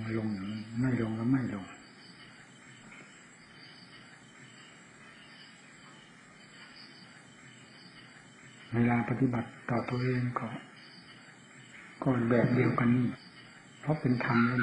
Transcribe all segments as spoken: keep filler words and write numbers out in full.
ลงอย่างนี้ไม่ลงแล้วไม่ลงเวลาปฏิบัติต่อตัวเองก็ก็แบบเดียวกันนี่เพราะเป็นธรรมเลย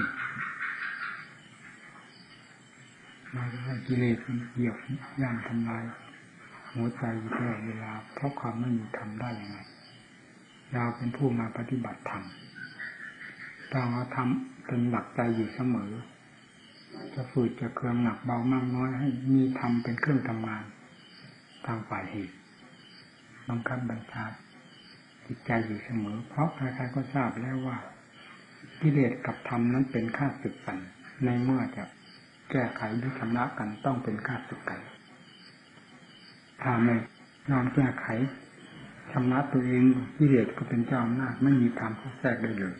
มาให้กิเลสมันเหยียบย่ำทำลายหัวใจอยู่ตลอดเวลาเพราะความไม่มีธรรมได้ยังไงเราเป็นผู้มาปฏิบัติธรรมต้องเอาธรรมเป็นหลักใจอยู่เสมอจะฝืดจะเคืองหนักเบามากน้อยให้มีธรรมเป็นเครื่องทำงานทางฝ่ายเหตุบังคับบัญชาจิตใจอยู่เสมอเพราะใครๆก็ทราบแล้วว่ากิเลสกับธรรมนั้นเป็นข้าศึกกันในเมื่อจะแก้ไขหรือชำระกันต้องเป็นข้าศึกกันถ้าไม่ยอมแก้ไขชำระตัวเองกิเลสก็เป็นเจ้าอำนาจไม่มีธรรมเข้าแทรกได้เลย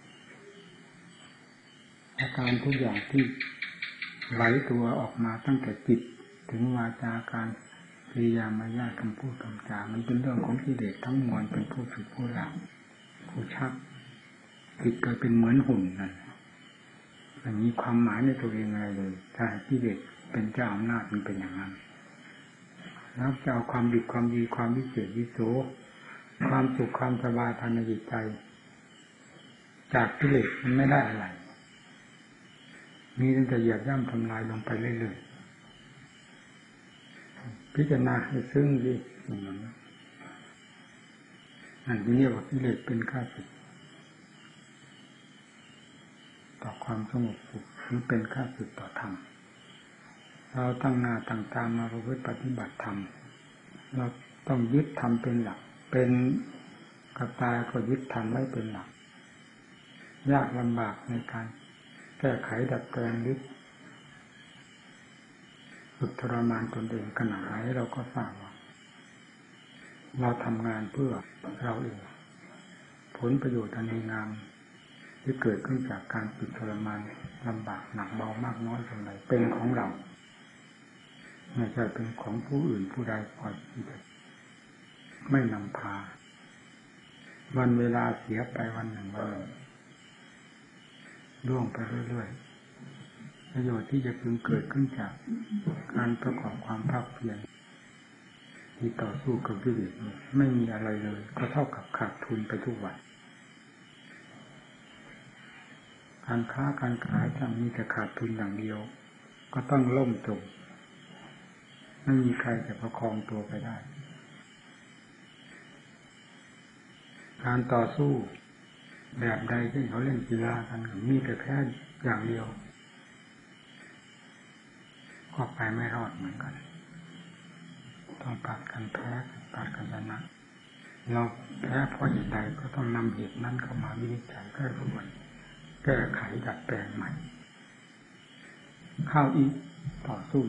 อาการทุกอย่างที่ไหลตัวออกมาตั้งแต่จิตถึงวาจาการกิริยามารยาทคำพูดคำจามันเป็นเรื่องของกิเลสทั้งมวลเป็นผู้ฝึกผู้หลังผู้ชักจิตก็เป็นเหมือนหุ่นนั่นอันนี้ความหมายในตัวเองอะไรเลยถ้ากิเลสเป็นเจ้าอำนาจมันเป็นอย่างนั้นแล้วจะเอาความดีความดีความวิเศษวิโสความสุขความสบายภายในจิตใจจากกิเลสมันไม่ได้อะไรมีตั้งแต่เหยียบย่ำทำลายลงไปเรื่อยๆพิจารณาให้ซึ้งดีอย่างนั้นอันนี้เรียกว่ากิเลสเป็นข้าศึกต่อความสงบสุขหรือเป็นข้าศึกต่อธรรมเราตั้งหน้าตั้งตามาประพฤติปฏิบัติธรรมเราต้องยึดธรรมเป็นหลักเป็นกับตายก็ยึดธรรมไว้เป็นหลักยากลำบากในการแก้ไขดัดแปลงหรือฝึกทรมานตนเองขนาดไหนเราก็ทราบว่าเราทำงานเพื่อเราเองผลประโยชน์อันดีงามที่เกิดขึ้นจากการฝึกทรมานลำบากหนักเบามากน้อยเท่าไหร่เป็นของเราไม่ใช่เป็นของผู้อื่นผู้ใดคอยไม่นำพาวันเวลาเสียไปวันหนึ่งวันหนึ่งล่วงไปเรื่อยๆประโยชน์ที่จะพึงเกิดขึ้นจากการประกอบความภาคเพียรที่ต่อสู้กับกิเลสไม่มีอะไรเลยก็เท่ากับขาดทุนไปทุกวันการค้าการขายถ้ามีแต่ขาดทุนอย่างเดียวก็ต้องล่มจมไม่มีใครจะประคองตัวไปได้การต่อสู้แบบใดที่เขาเล่นกีฬากันมีแต่แพ้อย่างเดียวก็ไปไม่รอดเหมือนกันต้องปัดกันแพ้ปัดกันชนะเราแพ้เพราะเหตุใดก็ต้องนำเหตุนั้นเข้ามาวินิจฉัยแก้ไขแก้ไขดัดแปลงใหม่เข้าอีกต่อสู้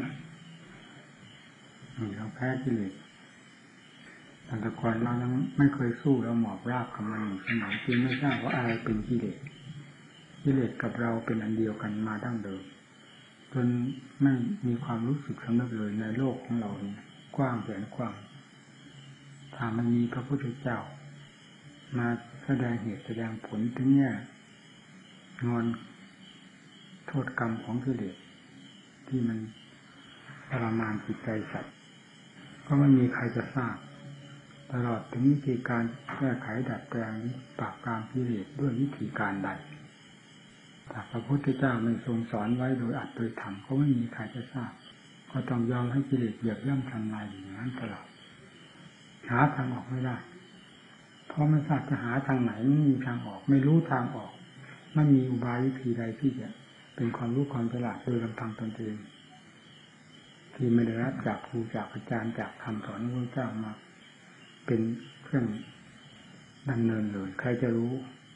นี่เราแพ้กิเลสแต่ก่อนเรายังไม่เคยสู้เราหมอบราบกับมันอยู่สมัยจึงไม่ทราบว่าอะไรเป็นกิเลสกิเลสกับเราเป็นอันเดียวกันมาดั้งเดิมจนไม่มีความรู้สึกสำนึกเลยในโลกของเรานี่กว้างแสนกว้างถ้ามันมีพระพุทธเจ้ามาแสดงเหตุแสดงผลถึงเนี่ยงอนโทษกรรมของกิเลสที่มันทรมานจิตใจสัตว์ก็ไม่มีใครจะทราบตลอดถึงวิธีการแก้ไขดัดแปลงปราบปรามกิเลสด้วยวิธีการใดถ้าพระพุทธเจ้าไม่ทรงสอนไว้โดยอัดโดยธรรมก็ไม่มีใครจะทราบก็ต้องยอมให้กิเลสเหยียบย่ำทำลายอย่างนั้นตลอดหาทางออกไม่ได้เพราะไม่ทราบจะหาทางไหนไม่มีทางออกไม่รู้ทางออกไม่มีอุบายวิธีใดที่จะเป็นความรู้ความฉลาดโดยลำพังตนเองที่ไม่ได้รับจากครูจากอาจารย์จากคำสอนของพระเจ้ามาเป็นเครื่องดำเนินเลยใครจะรู้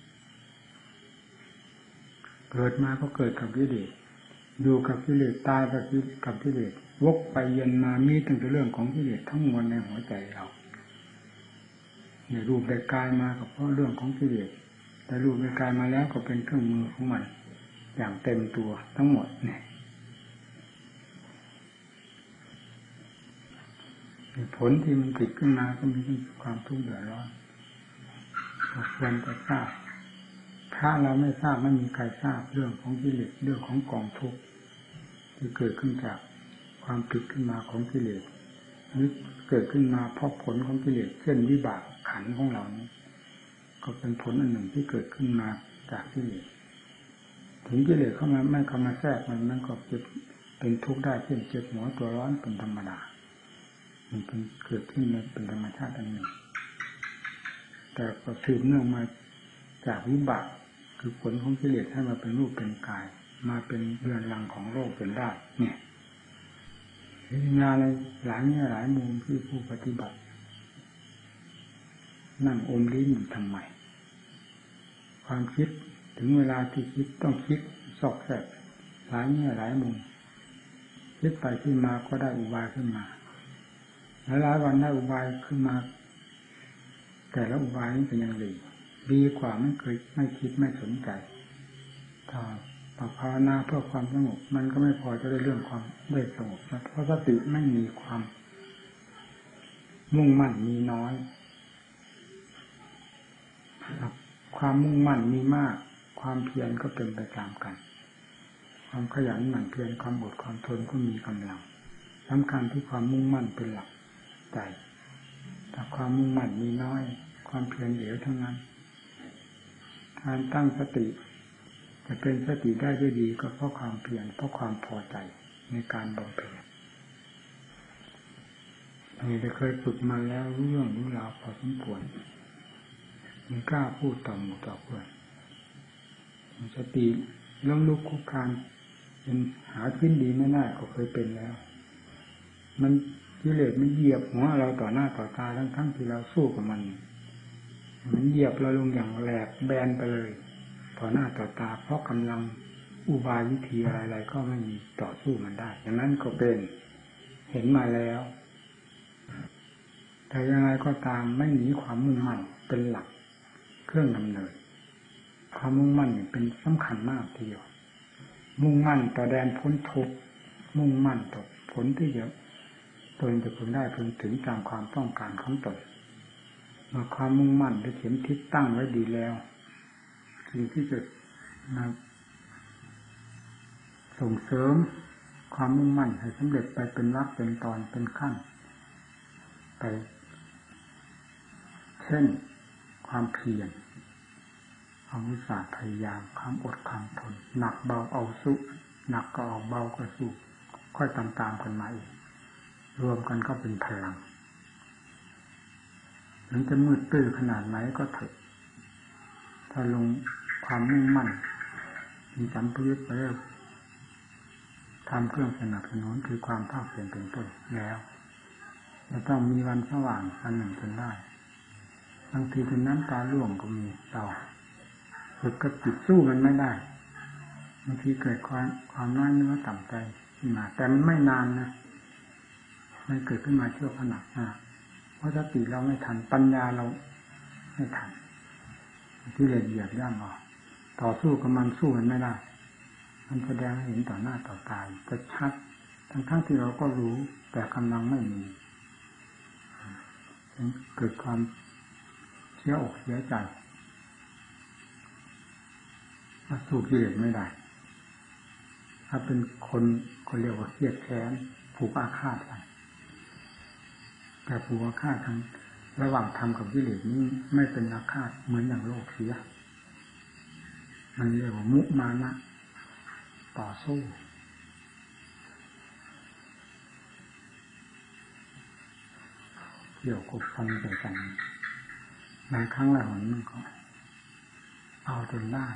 เกิดมาก็เกิดกับกิเลสอยู่กับกิเลสตายกับกับกิเลสวกไปเย็นมามีตั้งแต่เรื่องของกิเลสทั้งมวลในหัวใจเราในรูปได้กายมาก็เพราะเรื่องของกิเลสแต่รูปได้กายมาแล้วก็เป็นเครื่องมือของมันอย่างเต็มตัวทั้งหมดเนี่ยผลที่มันติดขึ้นมาก็มีความทุกข์เดือดร้อนควรจะทราบพระเราไม่ทราบไม่มีใครทราบเรื่องของกิเลสเรื่องของกองทุกข์ที่เกิดขึ้นจากความผิดขึ้นมาของกิเลสหรือเกิดขึ้นมาเพราะผลของกิเลสเช่นวิบากขันธ์ของเรานี้ก็เป็นผลอันหนึ่งที่เกิดขึ้นมาจากกิเลสถึงกิเลสเข้ามาไม่เข้ามาแทรกมันมันก็จะเป็นทุกข์ได้เช่นเจ็บหัวตัวร้อนเป็นธรรมดามันเป็นเกิดขึ้นเป็นธรรมชาติอันหนึ่งแต่ก็สืบเนื่องมาจากวิบากคือผลของกิเลสให้มาเป็นรูปเป็นกายมาเป็นเรือนรังของโลกเป็นได้เนี่ยงานอะไรหลายแง่หลายมุมที่ผู้ปฏิบัตินั่งอมลิ้นอยู่ทำไมความคิดถึงเวลาที่คิดต้องคิดซอกแซกหลายแง่หลายมุมคิดไปขึ้นมาก็ได้อุบายขึ้นมาหลายวันได้อุบายขึ้นมาแต่ละอุบายนี้เป็นอย่างไรดีกว่าไม่เคยไม่คิดไม่สนใจถ้าภาวนาเพื่อความสงบมันก็ไม่พอจะได้เรื่องความได้สงบเพราะสติไม่มีความมุ่งมั่นมีน้อยความมุ่งมั่นมีมากความเพียรก็เป็นไปตามกันความขยันหมั่นเพียรความอดความทนก็มีกำลังสำคัญที่ความมุ่งมั่นเป็นหลักใจแต่ความมุ่งมั่นมีน้อยความเพียรเหลวทั้งนั้นการตั้งสติจะเป็นสติได้ด้วยดีก็เพราะความเพียรเพราะความพอใจในการบำเพ็ญนี่ได้เคยฝึกมาแล้วรู้เรื่องรู้ราวพอสมควรมันกล้าพูดต่อหมู่ต่อเพื่อนสติล้มลุกคุกคานเป็นหาขึ้นดีไม่ได้ก็เคยเป็นแล้วมันกิเลสมันเหยียบหัวเราต่อหน้าต่อตาทั้งทั้งที่เราสู้กับมันมันเหยียบเราลงอย่างแหลกแบนไปเลยต่อหน้าต่อตาเพราะกำลังอุบายวิธีอะไรๆก็ไม่มีต่อสู้มันได้อย่างนั้นก็เป็นเห็นมาแล้วแต่ยังไงก็ตามไม่หนีความมุ่งมั่นเป็นหลักเครื่องดำเนินความมุ่งมั่นเป็นสำคัญมากทีเดียวมุ่งมั่นต่อแดนพ้นทุกข์มุ่งมั่นต่อผลที่จะตนจะพึงได้พึงถึงตามความต้องการของตนเมื่อความมุ่งมั่นได้เข็มทิศตั้งไว้ดีแล้วสิ่งที่จะมาส่งเสริมความมุ่งมั่นให้สำเร็จไปเป็นวรรคเป็นตอนเป็นขั้นไปเช่นความเพียรความอุตสาห์พยายามความอดความทนหนักเบาเอาสู้หนักก็เอาเบาก็สู้ค่อยตามๆกันมาอีกรวมกันก็เป็นพลังถึงจะมืดตื้อขนาดไหนก็เถอะถ้าลงความมุ่งมั่นมีสัมผัสไปแล้วทำเครื่องสนับสนุนคือความภาคเพียรเป็นต้นแล้วจะต้องมีวันสว่างอันหนึ่งจนได้บางทีถึงน้ำตาร่วงก็มีเราฝึกกับจิตสู้มันไม่ได้บางทีเกิดความความน้อยเนื้อต่ำใจขึ้นมาแต่มันไม่นานนะมันเกิดขึ้นมาชั่วขณะนะเพราะสติเราไม่ทันปัญญาเราไม่ทันที่ละเอียดย่ำออกต่อสู้กับมันสู้มันไม่ได้มันแสดงให้เห็นต่อหน้าต่อตาจะชัดทั้งๆที่เราก็รู้แต่กำลังไม่มีเกิดความเสียอกเสียใจสู้กิเลสไม่ได้ถ้าเป็นคนคนเรียกว่าเครียดแค้นผูกอาฆาตกันแต่ผูกอาฆาตทั้งระหว่างธรรมกับกิเลสนี้ไม่เป็นอาฆาตเหมือนอย่างโลกเสียมันเรียกว่ามุมานะต่อสู้เกี่ยวกับฟันใส่กันบางครั้งหลายหนมันก็เอาจนได้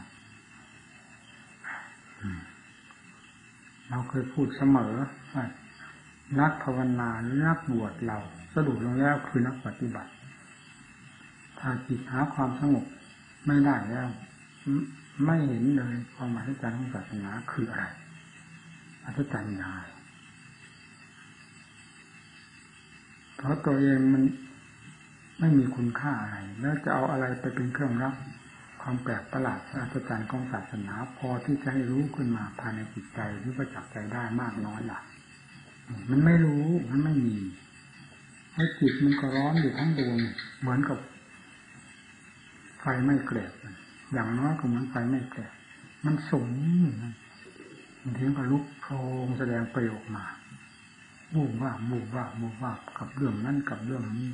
เราเคยพูดเสมอว่านักภาวนาหรือนักบวชเราสรุปลงแล้วคือนักปฏิบัติถ้าจิตหาความสงบไม่ได้แล้วไม่เห็นเลยความหมายของการของศาสนาคืออะไรอัศจรรย์ยังไงเพราะตัวเองมันไม่มีคุณค่าอะไรแล้วจะเอาอะไรไปเป็นเครื่องรับความแปลกประหลาดอัศจรรย์ของศาสนาพอที่จะให้รู้ขึ้นมาภายในจิตใจหรือประจักษ์ใจได้มากน้อยล่ะมันไม่รู้มันไม่มีให้จิตมันก็ร้อนอยู่ทั้งดวงเหมือนกับไฟไม่เกลียดอย่างน้อยก็เหมือนไฟไม่แตกมันสูงมันถึงก็ลุกโพลงแสดงประโยชน์มาบูบว่าบูบว่าบูบว่ากับเรื่องนั้นกับเรื่องนี้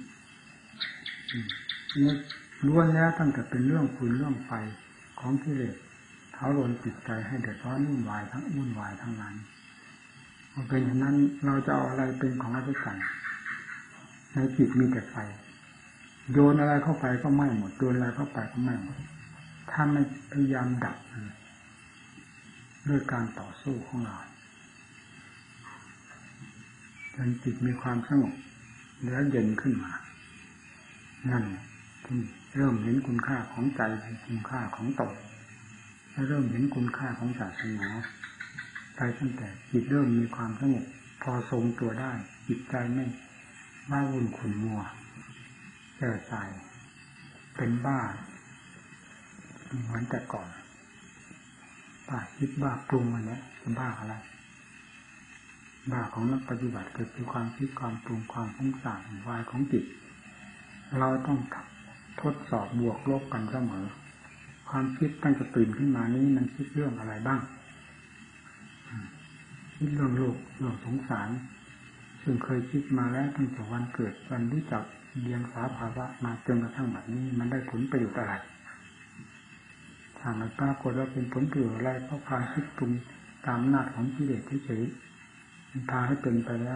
นี่ล้วนแล้วตั้งแต่เป็นเรื่องคุณเรื่องไฟของกิเลสเท้าโลนจิตใจให้เดือดร้อนวุ่นวายทั้งวุ่นวายทั้งนั้นมันเป็นอย่างนั้นเราจะเอาอะไรเป็นของราชการในจิตมีแต่ไฟโยนอะไรเข้าไปก็ไหม้หมดโยนอะไรเข้าไปก็ไหม้หมดถ้าไม่พยายามดับด้วยการต่อสู้ของเราจนจิตมีความสงบแล้วเย็นขึ้นมานั่นที่เริ่มเห็นคุณค่าของใจคุณค่าของตนและเริ่มเห็นคุณค่าของศาสนาไปตั้งแต่จิตเริ่มมีความสงบพอทรงตัวได้จิตใจไม่บ้าวุ่นขุ่นมัวแก่ใจเป็นบ้าเหมือนแต่ก่อนบ้าคิดบ้าปรุงมันเนี่ยเป็นบ้าอะไรบ้าของนักปฏิบัติเกิดคือความคิดความปรุงความฟุ้งซ่านวายของจิตเราต้องทดสอบบวกลบกันเสมอความคิดตั้งแต่ตื่นขึ้นมานี้มันคิดเรื่องอะไรบ้างคิดเรื่องโลกเรื่องสงสารซึ่งเคยคิดมาแล้วตั้งแต่วันเกิดวันรู้จักเรียนสาภาวะมาจนกระทั่งบัดนี้มันได้ผลประโยชน์อะไรถ้ามันปรากฏว่าเป็นผลประโยชน์อะไรเพราะความคิดปรุงตามอำนาจของกิเลสเฉยๆมันพาให้เป็นไปแล้ว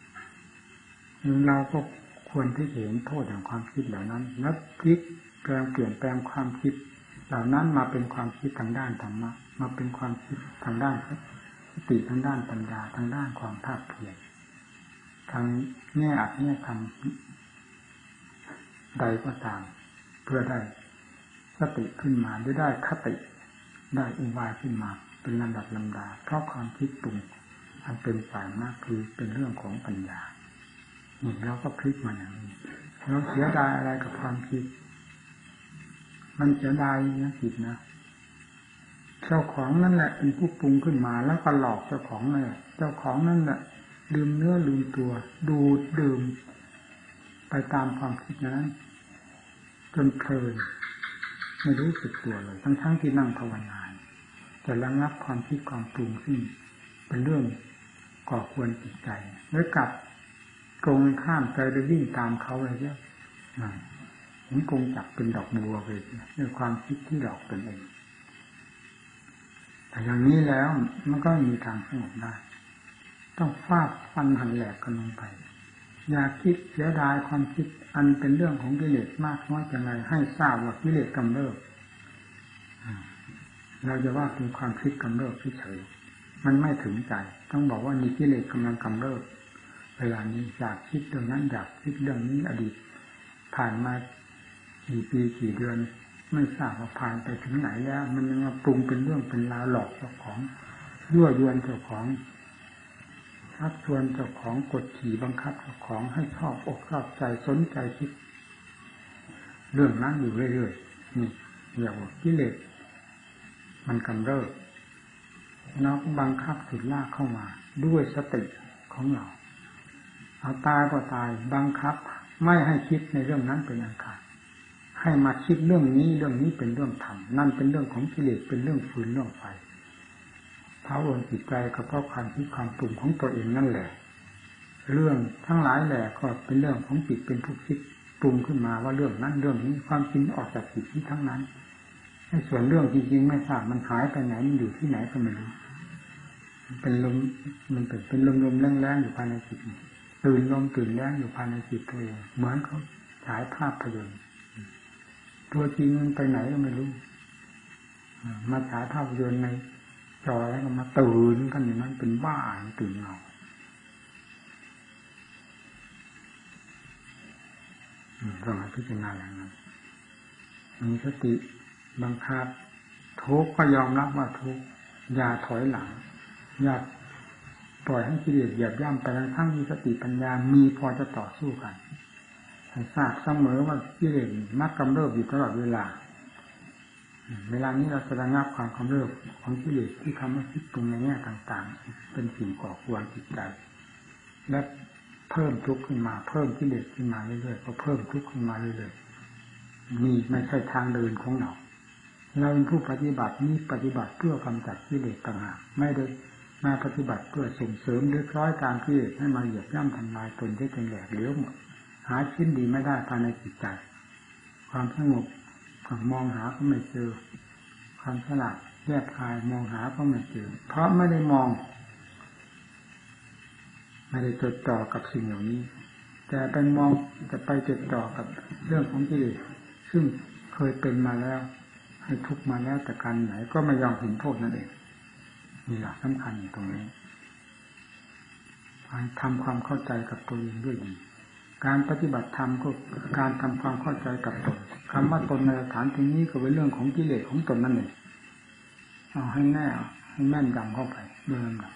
เราก็ควรที่จะเห็นโทษของความคิดเหล่านั้นแล้วพลิกแปลงเปลี่ยนแปลงความคิดเหล่านั้นมาเป็นความคิดทางด้านธรรมะมาเป็นความคิดทางด้านสติทางด้านปัญญาทางด้านความภาคเพียรทางแง่อัดแง่ทำใดก็ตามเพื่อได้สติขึ้นมาหรือได้คติได้อุบายขึ้นมาเป็นลำดับลำดาเพราะความคิดปรุงอันเป็นฝ่ายมากคือเป็นเรื่องของปัญญานี่เราก็พลิกมาอย่างนี้เราเสียดายอะไรกับความคิดมันเสียดายนะจิตนะเจ้าของนั่นแหละเป็นผู้ปรุงขึ้นมาแล้วก็หลอกเจ้าของเลยเจ้าของนั่นแหละลืมเนื้อลืมตัวดูดดื่มไปตามความคิดนั้นจนเพลินไม่รู้สึกตัวเลยทั้งทั้งที่นั่งภาวนาแต่ระงับความคิดความปรุงซึ่งเป็นเรื่องก่อควรจิตใจแล้วกลับตรงข้ามใจไปวิ่งตามเขาอะไรเยอะมันคงจับเป็นดอกบัวไปด้วยความคิดที่หลอกตนเองแต่อย่างนี้แล้วมันก็มีทางสงบได้ต้องฟาดฟันหันแหลกกันลงไปอย่าคิดเสียดายความคิดอันเป็นเรื่องของกิเลสมากน้อยอย่างไรให้ทราบว่ากิเลสกำเริบเราจะว่าเป็นความคิดกำเริบเฉยๆมันไม่ถึงใจต้องบอกว่ามีกิเลสกำลังกำเริบเวลานี้อยากคิดเรื่องนั้นอยากคิดเรื่องนี้อดีตผ่านมากี่ปีกี่เดือนไม่ทราบว่าผ่านไปถึงไหนแล้วมันยังมาปรุงเป็นเรื่องเป็นราวหลอกเจ้าของยั่วยวนเจ้าของชักชวนเจ้าของกดขี่บังคับเจ้าของให้ชอบอกชอบใจสนใจคิดเรื่องนั้นอยู่เรื่อยๆนี่เรียกว่ากิเลสมันกำเริบเราก็บังคับสุดลากเข้ามาด้วยสติของเราเอาตายก็ตายบังคับไม่ให้คิดในเรื่องนั้นเป็นอันขาดให้มาคิดเรื่องนี้เรื่องนี้เป็นเรื่องธรรมนั่นเป็นเรื่องของกิเลสเป็นเรื่องฟืนเรื่องไฟเท้าลนจิตใจก็เพราะความคิดความปรุงของตัวเองนั่นแหละเรื่องทั้งหลายแหละก็เป็นเรื่องของจิตเป็นผู้คิดปรุงขึ้นมาว่าเรื่องนั้นเรื่องนี้ความจริงออกจากจิตที่ทั้งนั้นให้ส่วนเรื่องจริงๆไม่ทราบมันหายไปไหนมันอยู่ที่ไหนก็ไม่รู้เป็นลมมันเป็นเป็นลมๆแรงๆอยู่ภายในจิตตื่นลมตื่นแรงอยู่ภายในจิตตัวเองเหมือนเขาฉายภาพยนตร์ตัวจริงมันไปไหนก็ไม่รู้มาฉายภาพยนตร์ในจอแล้วก็มาตื่นกันอย่างนั้นเป็นบ้าตื่นเงาต้องพิจารณาอย่างนั้นมีสติบังคับทุกข์ก็ยอมรับว่าทุกข์อย่าถอยหลังอย่าปล่อยให้กิเลสเหยียบย่ำไปทั้งที่สติปัญญามีพอจะต่อสู้กันให้ทราบเสมอว่ากิเลสมักกำเริบอยู่ตลอดเวลาเวลานี้เราจะระงับความกำเริบของกิเลสที่ทำให้คิดปรุงในแง่ต่างๆเป็นสิ่งก่อควรจิตใจและเพิ่มทุกข์ขึ้นมาเพิ่มกิเลสขึ้นมาเรื่อยๆก็เพิ่มทุกข์ขึ้นมาเรื่อยๆนี่ไม่ใช่ทางเดินของเราเราเป็นผู้ปฏิบัตินี้ปฏิบัติเพื่อกำจัดกิเลสต่างหากไม่ได้มาปฏิบัติเพื่อส่งเสริมหรือคล้อยตามกิเลสให้มาเหยียบย่ำทำลายตนที่เป็นแหลกเหลวหมดหาชิ้นดีไม่ได้ภายในจิตใจความสงบมองหาก็ไม่เจอความฉลาดแยบคายมองหาก็ไม่เจอเพราะไม่ได้มองไม่ได้จดจ่อกับสิ่งเหล่านี้แต่ไปมองจะไปจดจ่อกับเรื่องของกิเลสซึ่งเคยเป็นมาแล้วให้ทุกข์มาแล้วแต่การไหนก็ไม่ยอมเห็นโทษนั่นเองนี่แหละสำคัญอยู่ตรงนี้การทำความเข้าใจกับตัวเองด้วยดีการปฏิบัติธรรมก็การทำความเข้าใจกับตนคำว่าตนในสถานที่นี้ก็เป็นเรื่องของกิเลสของตนนั่นเองเอาให้แน่ให้แม่นยำเข้าไปเดิมนะ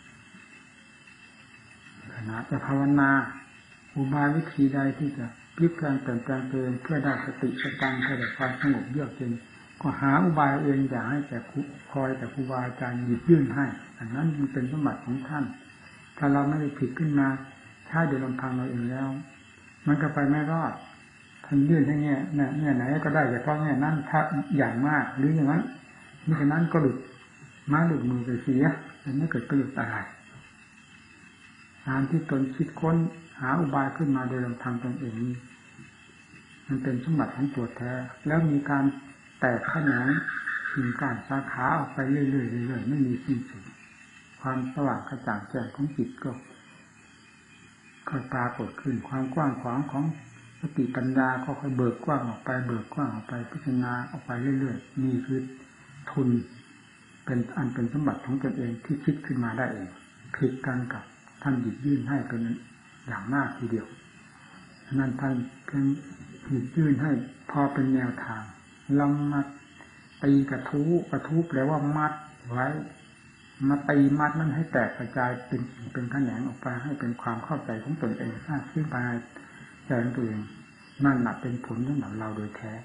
ขณะจะภาวนาอุบายวิธีใดที่จะพลิกแปลงเปลี่ยนแปลงตัวเองเพื่อได้สติสตังเพื่อได้ความสงบเยือกเย็นก็หาอุบายเองอย่าให้แต่คอยแต่ครูบาอาจารย์หยิบยื่นให้อันนั้นมันเป็นสมบัติของท่านถ้าเราไม่ได้ผิดขึ้นมาถ้าโดยลำพังเราเองแล้วมันก็ไปไม่รอดท่านยื่นให้แง่แง่ไหนก็ได้แต่เพราะแง่นั้นถ้าอย่างมากหรืออย่างนั้นมิฉะนั้นก็หลุดมาหลุดมือไปเสียมันไม่เกิดประโยชน์อะไรงานที่ตนคิดค้นหาอุบายขึ้นมาโดยลำพังตนเองนี้มันเป็นสมบัติของตัวแท้แล้วมีการแตกแขนงกิ่งก้านสาขาออกไปเรื่อยๆเรื่อยๆไม่มีสิ้นสุดความสว่างกระจ่างแจ้งของจิตก็ค่อยปรากฏขึ้นความกว้างขวางของสติปัญญาก็ค่อยเบิกกว้างออกไปเบิกกว้างออกไปพิจารณาออกไปเรื่อยๆนี่คือทุนเป็นอันเป็นสมบัติของตนเองที่คิดขึ้นมาได้เองผิดกันกับท่านหยิบยื่นให้เป็นอย่างมากทีเดียวนั่นท่านเพียงหยิบยื่นให้พอเป็นแนวทางเรามาตีกระทู้กระทู้แปลว่ามัดไว้มาตีมัดนั้นให้แตกกระจายเป็นเป็นแขนงออกไปให้เป็นความเข้าใจของตนเองสร้างขึ้นภายในใจของตัวเองนั่นแหละเป็นผลสำหรับเราโดยแท้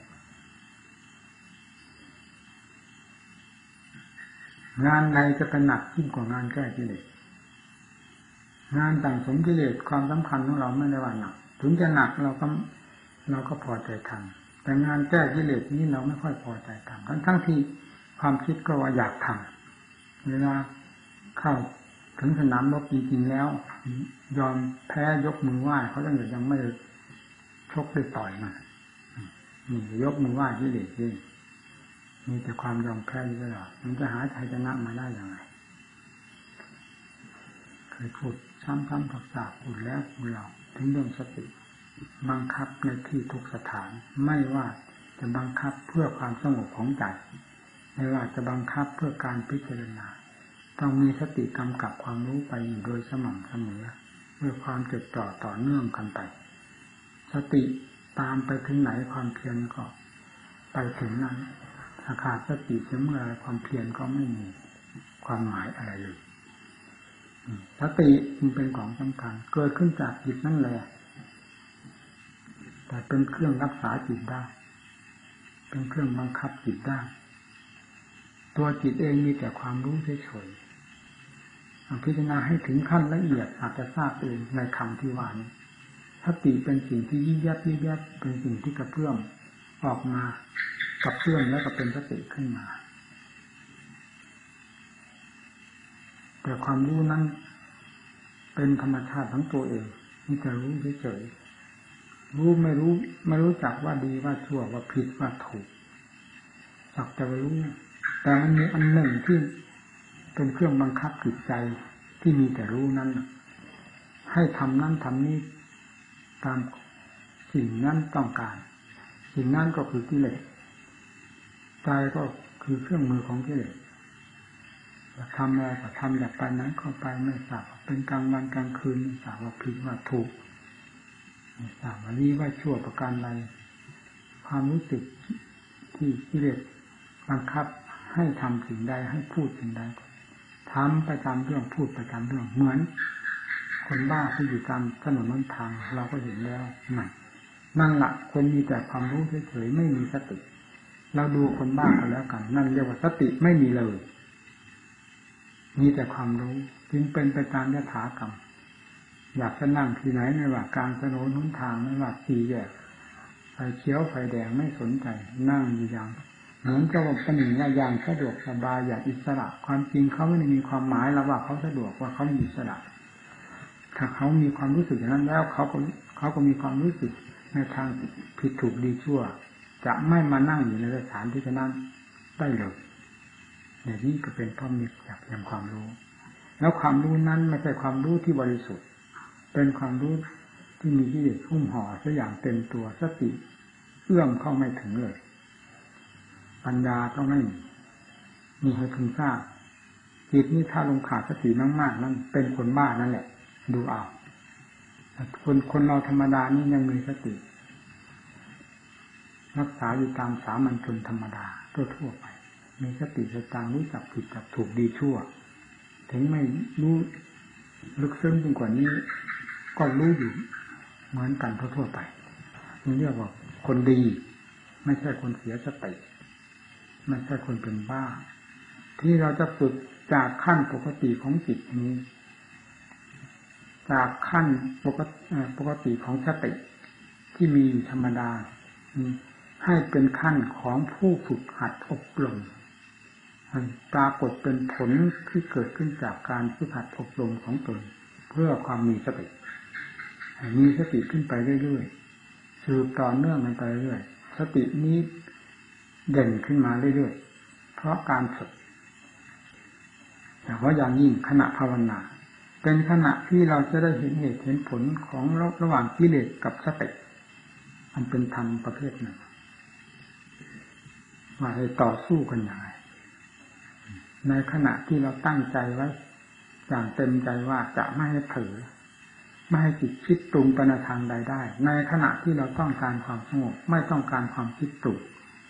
งานใดจะเป็นหนักยิ่งกว่างานแก้กิเลสงานต่างสมกิเลสความสำคัญของเราไม่ได้ว่าหนักถึงจะหนักเราก็เราก็พอใจทำแต่งานแก้กิเลสนี้เราไม่ค่อยพอใจทำทั้งทั้งที่ความคิดก็ว่าอยากทำเวลาเข้าถึงสนามรบจริงๆแล้วยอมแพ้ยกมือไหว้เขาตั้งแต่ยังไม่ชกได้ต่อยมันนี่ยกมือไหว้กิเลสนี่มีแต่ความยอมแพ้อยู่ตลอดมันจะหาชัยชนะมาได้อย่างไรเคยพูดซ้ำๆซักๆพูดแล้วพูดเล่าถึงเรื่องสติบังคับในที่ทุกสถานไม่ว่าจะบังคับเพื่อความสงบของใจไม่ว่าจะบังคับเพื่อการพิจารณาต้องมีสติกำกับความรู้ไปอยู่โดยสม่ำเสมอเพื่อความจดจ่อต่อเนื่องกันไปสติตามไปถึงไหนความเพียรก็ไปถึงนั้นถ้าขาดสติเสมอความเพียรก็ไม่มีความหมายอะไรเลยสติมันเป็นของสำคัญเกิดขึ้นจากจิตนั่นแหละแต่เป็นเครื่องรักษาจิตได้เป็นเครื่องบังคับจิตได้ตัวจิตเองมีแต่ความรู้เฉยๆพิจารณาให้ถึงขั้นละเอียดอาจจะทราบเองในคำที่ว่านี้สติเป็นสิ่งที่ยิ่งยับยิ่งยับเป็นสิ่งที่กระเพื่อมออกมากับเพื่อมแล้วก็เป็นสติขึ้นมาแต่ความรู้นั้นเป็นธรรมชาติของตัวเองมีแต่รู้เฉยๆรู้ไม่รู้ไม่รู้จักว่าดีว่าชั่วว่าผิดว่าถูกสักแต่ว่ารู้แต่มันมีอันหนึ่งที่เป็นเครื่องบังคับจิตใจที่มีแต่รู้นั้นให้ทำนั้นทำนี้ตามสิ่งนั้นต้องการสิ่งนั้นก็คือกิเลสใจก็คือเครื่องมือของกิเลสทำอะไรก็ทำแบบไปนั้นเข้าไปไม่ทราบเป็นกลางวันกลางคืนไม่ทราบว่าผิดว่าถูกไม่ทราบว่านี้ว่าชั่วประการใดความรู้สึกที่กิเลสบังคับให้ทำสิ่งใดให้พูดสิ่งใดทำไปตามเรื่องพูดไปตามเรื่องเหมือนคนบ้าที่อยู่ตามถนนบนทางเราก็เห็นแล้วนั่นนั่นแหละคนมีแต่ความรู้เฉยๆไม่มีสติเราดูคนบ้ากันแล้วกันนั่นเรียกว่าสติไม่มีเลยมีแต่ความรู้จึงเป็นไปตามยถากรรมอยากจะนั่งที่ไหนไม่ว่ากลางถนนหนทางไม่ว่าสี่แยกไฟเขียวไฟแดงไม่สนใจนั่งอยู่อย่างเหมือนกับว่าเป็นหนึ่งว่าอย่างสะดวกสบายอย่างอิสระความจริงเขาไม่ได้มีความหมายแล้วว่าเขาสะดวกว่าเขามีอิสระถ้าเขามีความรู้สึกอย่างนั้นแล้วเขาก็เขาก็มีความรู้สึกในทางผิดถูกดีชั่วจะไม่มานั่งอยู่ในสถานที่นั้นได้เลยอย่างนี้ก็เป็นเพราะมีอยากเพียงความรู้แล้วความรู้นั้นไม่ใช่ความรู้ที่บริสุทธิ์เป็นความรู้ที่มีที่หุ้มห่อซะอย่างเต็มตัวสติเอื้อมเข้าไม่ถึงเลยปัญญาก็ไม่มีให้พึงทราบจิตนี้ถ้าลงขาดสติมากๆนั่นเป็นคนบ้านั่นแหละดูเอาคนคนเราธรรมดานี่ยังมีสติรักษาอยู่ตามสามัญชนธรรมดาทั่วๆไปมีสติสตางรู้จักผิดจักถูกดีชั่วถึงไม่รู้ลึกซึ้งยิ่งกว่านี้ก็รู้อยู่เหมือนกันทั่วๆไปนี่เรียกว่าคนดีไม่ใช่คนเสียสติไม่ใช่คนเป็นบ้าที่เราจะฝึกจากขั้นปกติของจิตนี้จากขั้นปกติปกติของสติที่มีอยู่ธรรมดาให้เป็นขั้นของผู้ฝึกหัดอบรมปรากฏเป็นผลที่เกิดขึ้นจากการฝึกหัดอบรมของตนเพื่อความมีสติมีสติขึ้นไปเรื่อยๆสืบต่อเนื่องกันไปเรื่อยสตินี้เด่นขึ้นมาเรื่อยๆเพราะการฝึกแต่ว่าอย่างยิ่งขณะภาวนาเป็นขณะที่เราจะได้เห็นเหตุเห็นผลของระหว่างกิเลสกับสติมันเป็นธรรมประเภทหนึ่งว่าให้ต่อสู้กันอย่างไรในขณะที่เราตั้งใจไว้อย่างเต็มใจว่าจะไม่ให้เผลอไม่ให้จิตคิดปรุงไปในทางใดได้ในขณะที่เราต้องการความสงบไม่ต้องการความคิดปรุง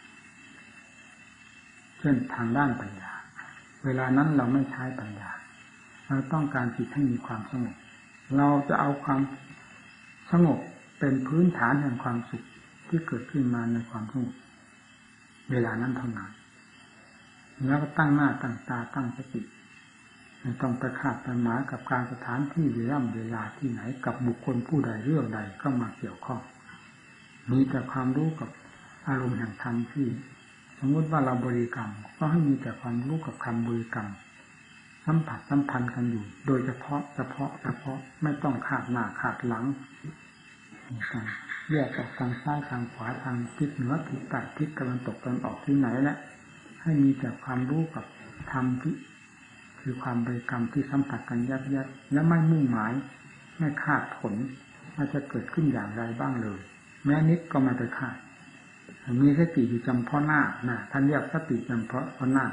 เช่นทางด้านปัญญาเวลานั้นเราไม่ใช้ปัญญาเราต้องการจิตให้มีความสงบเราจะเอาความสงบเป็นพื้นฐานแห่งความสุขที่เกิดขึ้นมาในความสงบเวลานั้นเท่านั้นแล้วก็ตั้งหน้าตั้งตาตั้งสติไม่ต้องไปคาดไปหมายกับการสถานที่เวลาเวลาที่ไหนกับบุคคลผู้ใดเรื่องใดเข้ามาเกี่ยวข้องมีแต่ความรู้กับอารมณ์แห่งธรรมที่สมมติว่าเราบริกรรมก็ให้มีแต่ความรู้กับคำบริกรรมสัมผัสสัมพันธ์กันอยู่โดยเฉพาะเฉพาะเฉพาะไม่ต้องคาดหน้าคาดหลังแยกออกทางซ้ายทางขวาทางทิศเหนือทิศใต้ทิศตะวันตกตะวันออกที่ไหนและให้มีแต่ความรู้กับธรรมที่คือความบริกรรมที่สัมผัสกันยับยับและไม่มุ่งหมายไม่คาดผลว่าจะเกิดขึ้นอย่างไรบ้างเลยแม้นิดก็ไม่ไปคาดมีสติอยู่จำเพาะหน้านะท่านเรียกสติจำเพาะหน้า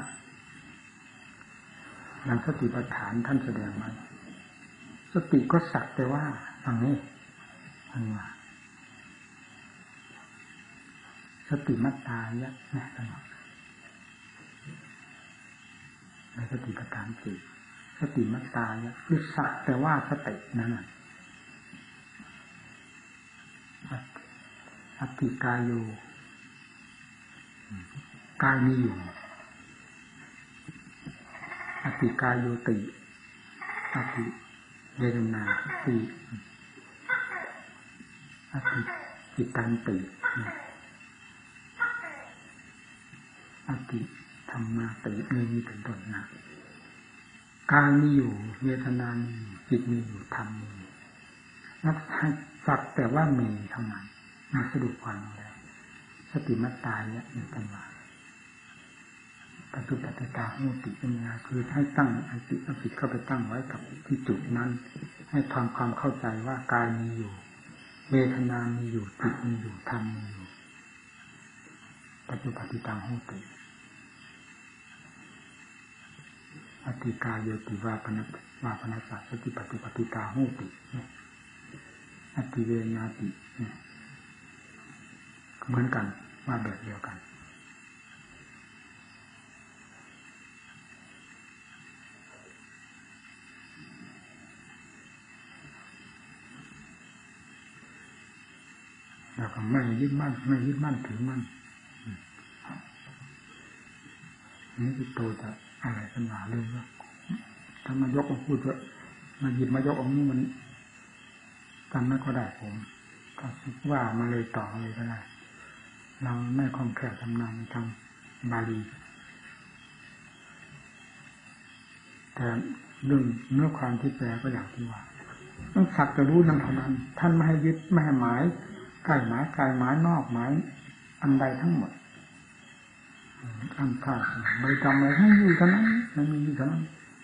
หลังสติปัฏฐานท่านแสดงไว้สติก็สักแต่ว่าฟังนี้ฟังว่าสติมัตตายะนะท่านในสติปัฏฐานสี่สติมัตตายะคือสักแต่ว่าสตินั่นน่ะอติกายโยกายมีอยู่อติกายโยติอติเวทนาติอติจิตตันติอติธรรมาติมีมีเป็นต้นนะกายมีอยู่เวทนามีจิตมีอยู่ธรรมมีนับให้สักแต่ว่ามีเท่านั้นมาสรุปความแล้วสติมัตตายะเป็นต้นว่าปัจจุบันตาโหติปัญญาคือให้ตั้งอติอภิเข้าไปตั้งไว้กับที่จุดนั้นให้ทำความเข้าใจว่ากายมีอยู่เวทนามีอยู่จิตมีอยู่ธรรมมีอยู่ปัจจุบันตาโหติอติกายโยติวาปนัสวาปนัสสะสติปัจจุบันตาโหติอติเวนาติเหมือนกันมาแบบเดียวกันแล้วก็ไม่ยึดมั่นไม่ยึดมั่นถือมั่นนี่คือโตจะอะไรกันหนาเลยว่าถ้ามายกมาพูดเยอะมาหยิบมายกองนี้มันจำไม่ก็ได้ผมก็ว่ามาเลยต่อเลยก็ได้เราไม่คล่องแคล่วชำนาญทางบาลีแต่เรื่องเนื้อความที่แปลก็อย่างที่ว่าต้องสักจะรู้นั่นเท่านั้นท่านไม่ให้ยึดไม่ให้หมายใกล้หมายไกลหมายนอกหมายอันใดทั้งหมดอันข้าบริกรรมอะไรให้อยู่เท่านั้นมันมีอยู่เท่านั้น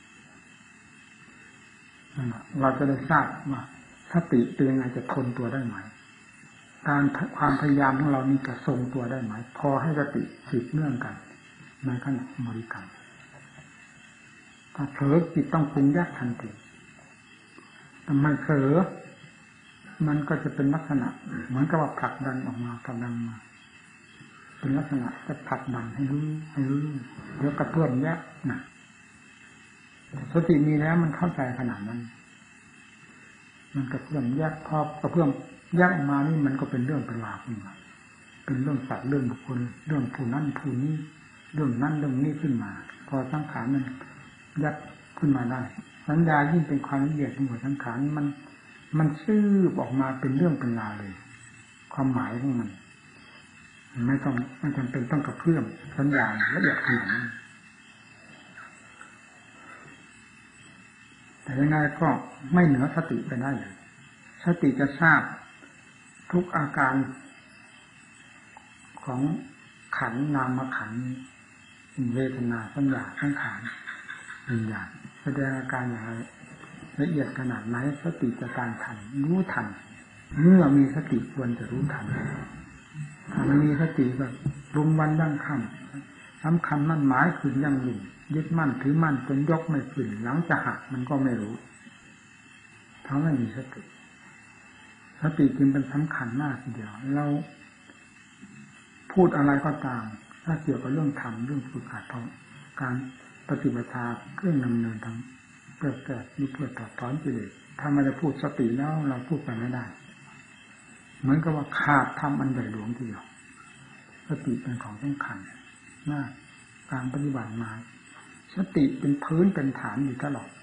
เราจะได้ทราบว่าสติเป็นยังไงจะทนตัวได้ไหมการความพยายามของเรานี่จะทรงตัวได้ไหมพอให้สติสืบเนื่องกันในขณะบริกรรมถ้าเผลอจิตต้องปรุงแยกทันทีทำไมเผลอมันก็จะเป็นลักษณะเหมือนกับว่าผลักดันออกมาผลักดันมาเป็นลักษณะจะผลักดันให้รู้ให้รู้เดี๋ยวกระเพื่อมแยกนะสติมีแล้วมันเข้าใจขนาดนั้นมันกระเพื่อมแยกพอกระเพื่อมแยกออกมานี่มันก็เป็นเรื่องเป็นราวขึ้นมาเป็นเรื่องสัตว์เรื่องบุคคลเรื่องผู้นั้นผู้นี้เรื่องนั้นเรื่องนี้ขึ้นมาพอสังขารมันยัดขึ้นมาได้สัญญายิ่งเป็นความละเอียดของหัวสังขารมันมันซื่อออกมาเป็นเรื่องเป็นราวเลยความหมายของมันไม่ต้องไม่จำเป็นต้องกระเพื่อมสัญญาละเอียดขนาดนั้นแต่ยังไงก็ไม่เหนือสติไปได้เลยสติจะทราบทุกอาการของขันธ์นามขันธ์เวทนาสัญญาสังขารวิญญาณแสดงอาการอย่างไรละเอียดขนาดไหนสติจะตามทันรู้ทันเมื่อมีสติควรจะรู้ทันถ้าไม่มีสติก็รุมวันยั่งค่ำสำคัญมั่นหมายขืนยั่งยืนยึดมั่นถือมั่นจนยกไม่ขึ้นหลังจะหักมันก็ไม่รู้เพราะไม่มีสติสติจึงเป็นสำคัญมากทีเดียวเราพูดอะไรก็ตามถ้าเกี่ยวกับเรื่องธรรมเรื่องฝึกหัดของการปฏิบัติธรรมเครื่องดำเนินทางเพื่อแก้มีเพื่อถอดถอนกิเลสถ้าไม่ได้พูดสติแล้วเราพูดไปไม่ได้เหมือนกับว่าขาดธรรมอันใหญ่หลวงทีเดียวสติเป็นของสำคัญมากการปฏิบัติมาสติเป็นพื้นเป็นฐานอยู่ตลอด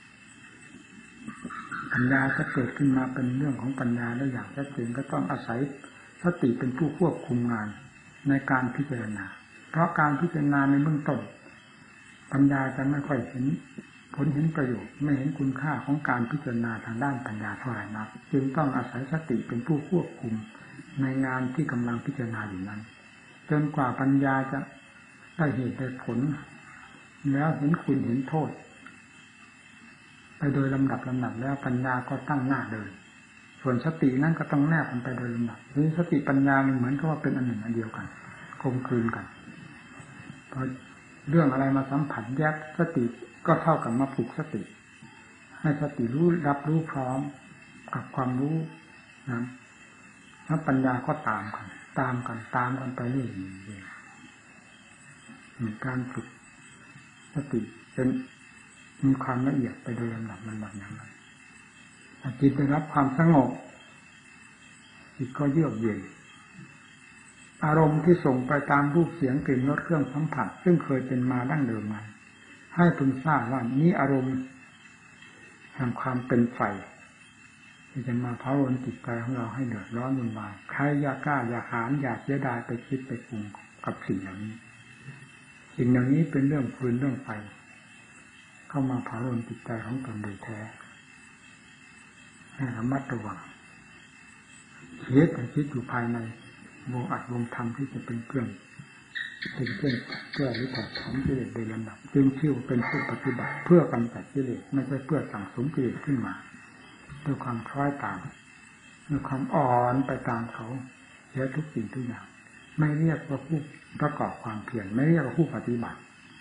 ปัญญาจะเกิดขึ้นมาเป็นเรื่องของปัญญาได้อย่างชัดเจนก็ต้องอาศัยสติเป็นผู้ควบคุมงานในการพิจารณาเพราะการพิจารณาในเบื้องต้นปัญญาจะไม่ค่อยเห็นผลเห็นประโยชน์ไม่เห็นคุณค่าของการพิจารณาทางด้านปัญญาเท่าไหร่นักจึงต้องอาศัยสติเป็นผู้ควบคุมในงานที่กำลังพิจารณาอยู่นั้นจนกว่าปัญญาจะได้เหตุได้ผลแล้วเห็นคุณเห็นโทษไปโดยลำดับลำดับแล้วปัญญาก็ตั้งหน้าเดินส่วนสตินั้นก็ต้องแนบมันไปโดยลำดับนี่สติปัญญามันเหมือนกับว่าเป็นอันหนึ่งอันเดียวกันคมคลืนกันพอเรื่องอะไรมาสัมผัสแยกสติก็เท่ากับมาปลุกสติให้สติรู้รับรู้พร้อมกับความรู้นะแล้วปัญญาก็ตามกันตามกันตามกันไปเรื่อยๆการฝึกสติเป็นมีความละเอียดไปโดยลำดับลำดับอย่างนั้นจิตได้รับความสงบจิตก็เยือกเย็นอารมณ์ที่ส่งไปตามรูปเสียงกลิ่นรสเครื่องสัมผัสซึ่งเคยเป็นมาดั้งเดิมมาให้พึงทราบว่านี้อารมณ์แห่งความเป็นไฟที่จะมาเผาลนจิตใจของเราให้เดือดร้อนวุ่นวายใครอยากกล้าอยากหาญอยากเสียดายไปคิดไปปรุงกับสิ่งเหล่านี้สิ่งเหล่านี้เป็นเรื่องฟืนเรื่องไฟเข้ามาเผาลนจิตใจของตนโดยแท้ให้ระมัดระวังเหตุคิดอยู่ภายในวงอัดวงธรรมที่จะเป็นเครื่องเป็นเครื่องแก้หรือถอดถอนกิเลสโดยลำดับจึงชื่อเป็นผู้ปฏิบัติเพื่อกำจัดกิเลสไม่ใช่เพื่อสั่งสมกิเลสขึ้นมาด้วยความคล้อยตามด้วยความอ่อนไปตามเขาเสียทุกสิ่งทุกอย่างไม่เรียกว่าผู้ประกอบความเพียรไม่เรียกว่าผู้ปฏิบัติ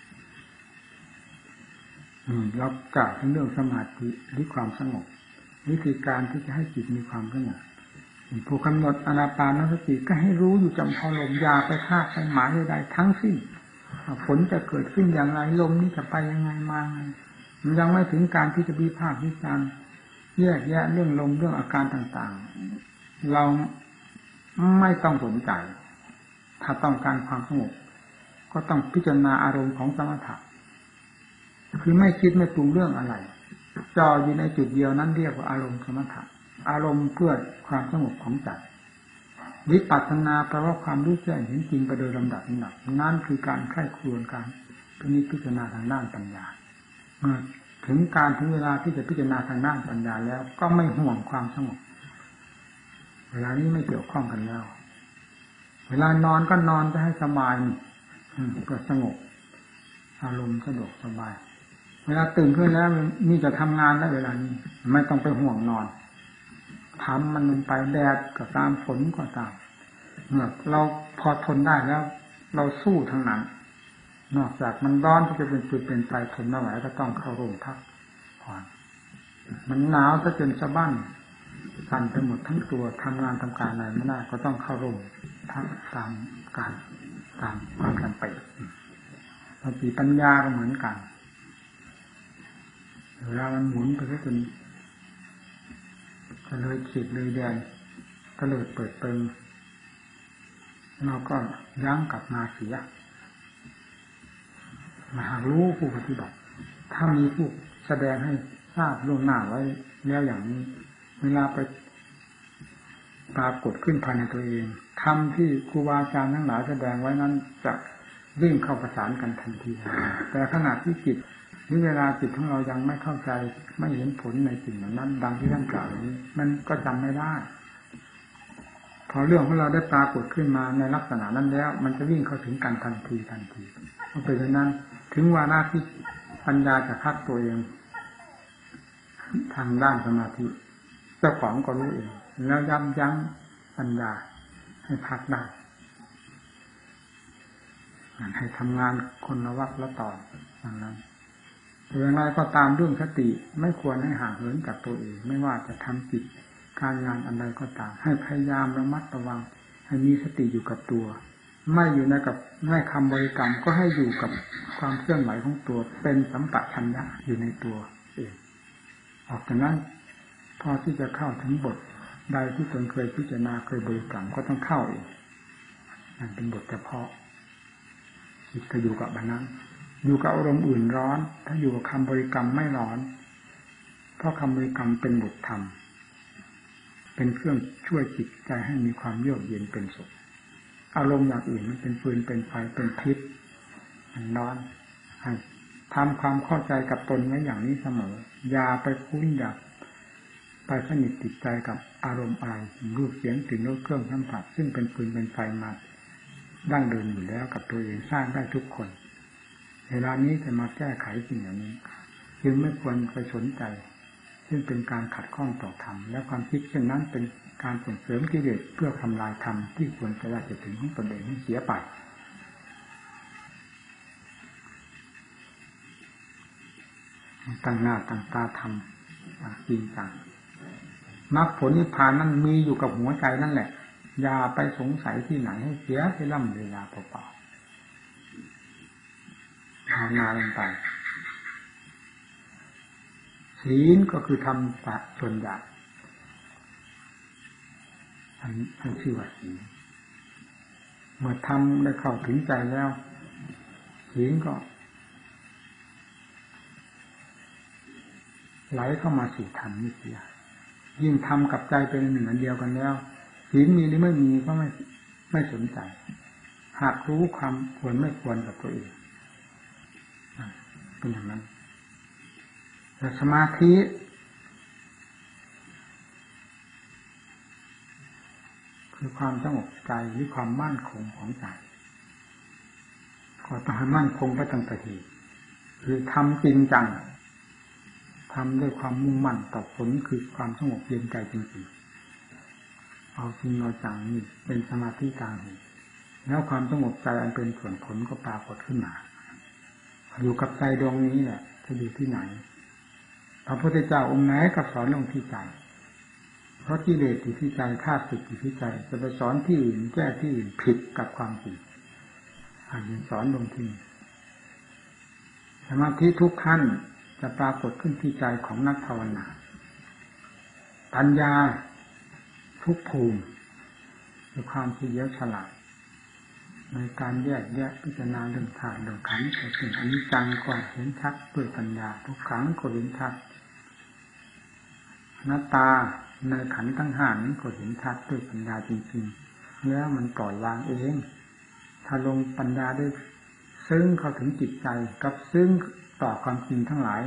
เรากล่าวถึงเรื่องสมาธิหรือความสงบวิธีการที่จะให้จิตมีความสงบผู้กำหนดอานาปานสติก็ให้รู้อยู่จำพอลมยาไปคาดไปหมายใดๆทั้งสิ้นผลจะเกิดขึ้นอย่างไรลมนี้จะไปยังไงมาไงมันยังไม่ถึงการที่จะวิพากษ์วิจารณ์แยกแยะเรื่องลมเรื่องอาการต่างๆเราไม่ต้องสนใจถ้าต้องการความสงบก็ต้องพิจารณาอารมณ์ของสมถะคือไม่คิดไม่ปรุงเรื่องอะไรจออยู่ในจุดเดียวนั้นเรียกว่าอารมณ์สมถะอารมณ์เพื่อความสงบของใจวิปัสสนาแปลว่าความรู้แจ้งเห็นจริงไปโดยลำดับลำดับนั่นคือการใคร่ครวญการพิจารณาทางด้านปัญญาเมื่อถึงการถึงเวลาที่จะพิจารณาทางด้านปัญญาแล้วก็ไม่ห่วงความสงบเวลานี้ไม่เกี่ยวข้องกันแล้วเวลานอนก็นอนจะให้สบายก็สงบอารมณ์สะดวกสบายเวลาตื่นขึ้นแล้วนี่จะทำงานได้เวลานี้ไม่ต้องไปห่วงนอนทำมันลงไปแดดก็ตามฝนก็ตามเมื่อเราพอทนได้แล้วเราสู้ทั้งนั้นนอกจากมันร้อนที่จะเป็นจุดเป็นไฟทนไม่ไหวก็ต้องเข้าร่มพักผ่อนมันหนาวถ้าจนสะบั้นสั่นไปหมดทั้งตัวทำงานทำการอะไรไม่ได้ก็ต้องเข้าร่มพักตามการตามความจำเป็นสติปัญญาก็เหมือนกันเวลามันหมุนไปก็จนก็เลยขีดเลยแดนก็เลยเปิดเปิงเราก็ยั้งกลับมาเสียมาหารู้ผู้ปฏิบัติถ้ามีผู้แสดงให้ทราบล่วงหน้าไว้แล้วอย่างนี้เวลาไปปรากฏขึ้นภายในตัวเองธรรมที่ครูบาอาจารย์ทั้งหลายแสดงไว้นั้นจะวิ่งเข้าประสานกันทันทีแต่ขณะที่จิตหรือเวลาจิตของเรายังไม่เข้าใจไม่เห็นผลในสิ่งนั้นดังที่ท่านกล่าวนี้มันก็จำไม่ได้พอเรื่องของเราได้ปรากฏขึ้นมาในลักษณะนั้นแล้วมันจะวิ่งเข้าถึงกันทันทีทันทีเพราะฉะนั้นถึงวาระที่ปัญญาจะพักตัวเองทางด้านสมาธิเจ้าของก็รู้เองแล้วย้ำยั้งปัญญาให้พักได้ให้ทำงานคนละวักละตอนอย่างนั้นอย่างไรก็ตามเรื่องสติไม่ควรให้ห่างเหินจากตัวเองไม่ว่าจะทำกิจการงานอันใดก็ตามให้พยายามระมัดระวังให้มีสติอยู่กับตัวไม่อยู่ในกับไม่คำบริกรรมก็ให้อยู่กับความเคลื่อนไหวของตัวเป็นสัมปชัญญะอยู่ในตัวเองออกจากนั้นพอที่จะเข้าถึงบทใดที่ตนเคยพิจารณาเคยบริกรรมก็ต้องเข้าเองนั่นเป็นบทเฉพาะจิตก็อยู่กับนั้นอยู่กับอารมณ์อื่นร้อนถ้าอยู่กับคำบริกรรมไม่ร้อนเพราะคำบริกรรมเป็นบทธรรมเป็นเครื่องช่วยจิตใจให้มีความเยือกเย็นเป็นสุขอารมณ์อย่างอื่นมันเป็นฟืนเป็นไฟเป็นพิษมันร้อนให้ทำความเข้าใจกับตนไว้อย่างนี้เสมออย่าไปคุ้นอย่าไปสนิทติดใจกับอารมณ์อะไรรูปเสียงกลิ่นรสเครื่องสัมผัสซึ่งเป็นฟืนเป็นไฟมาดั้งเดิมอยู่แล้วกับตัวเองสร้างได้ทุกคนเวลานี้จะมาแก้ไขสิ่งอย่างนี้จึงไม่ควรไปสนใจซึ่งเป็นการขัดข้องต่อธรรมและความคิดเช่นนั้นเป็นการส่งเสริมกิเลสเพื่อทำลายธรรมที่ควรจะได้จะถึงของตนเองให้เสียไปตั้งหน้าตั้งตาทำจริงจังมรรคผลนิพพานนั้นมีอยู่กับหัวใจนั่นแหละอย่าไปสงสัยที่ไหนให้เสียเวลาเวลาเปล่าๆภาวนาลงไปศีลก็คือทำปัจจุบันอันอันชื่อว่าศีลเมื่อทำได้เข้าถึงใจแล้วศีลก็ไหลเข้ามาสู่ธรรมนี่เสียยิ่งทำกับใจเป็นหนึ่งอันเดียวกันแล้วศีลมีหรือไม่มีก็ไม่ไม่สนใจหากรู้ความควรไม่ควรกับตัวเองเป็นอย่างนั้นแต่สมาธิคือความสงบใจหรือความมั่นคงของใจก็ต้องให้มั่นคงไปตั้งแต่ทีคือทำจริงจังทำด้วยความมุ่งมั่นต่อผลคือความสงบเย็นใจจริงๆเอาจริงเอาจังนี่เป็นสมาธิกลางเหตุแล้วความสงบใจอันเป็นส่วนผลก็ปรากฏขึ้นมาอยู่กับใจดวงนี้แหละจะอยู่ที่ไหนพระพุทธเจ้าองค์ไหนก็สอนลงที่ใจเพราะกิเลสอยู่ที่ใจธาตุสึกอยู่ที่ใจจะไปสอนที่อื่นแก้ที่อื่นผิดกับความจริงอันนี้สอนลงที่สมาธิทุกขั้นจะปรากฏขึ้นที่ใจของนักภาวนาปัญญาทุกภูมิมีความเฉลียวฉลาดในการแยกแยะพิจารณาเรื่องธาตุเรื่องขันธ์แต่สิ่งอนิจจังก็เห็นชัดด้วยปัญญาทุกขังก็เห็นชัดอนัตตาในขันธ์ทั้งห้านี้ก็เห็นชัดด้วยปัญญาจริงๆแล้วมันปล่อยวางเองถ้าลงปัญญาได้ซึ้งเข้าถึงจิตใจกับซึ้งต่อความจริงทั้งหลาย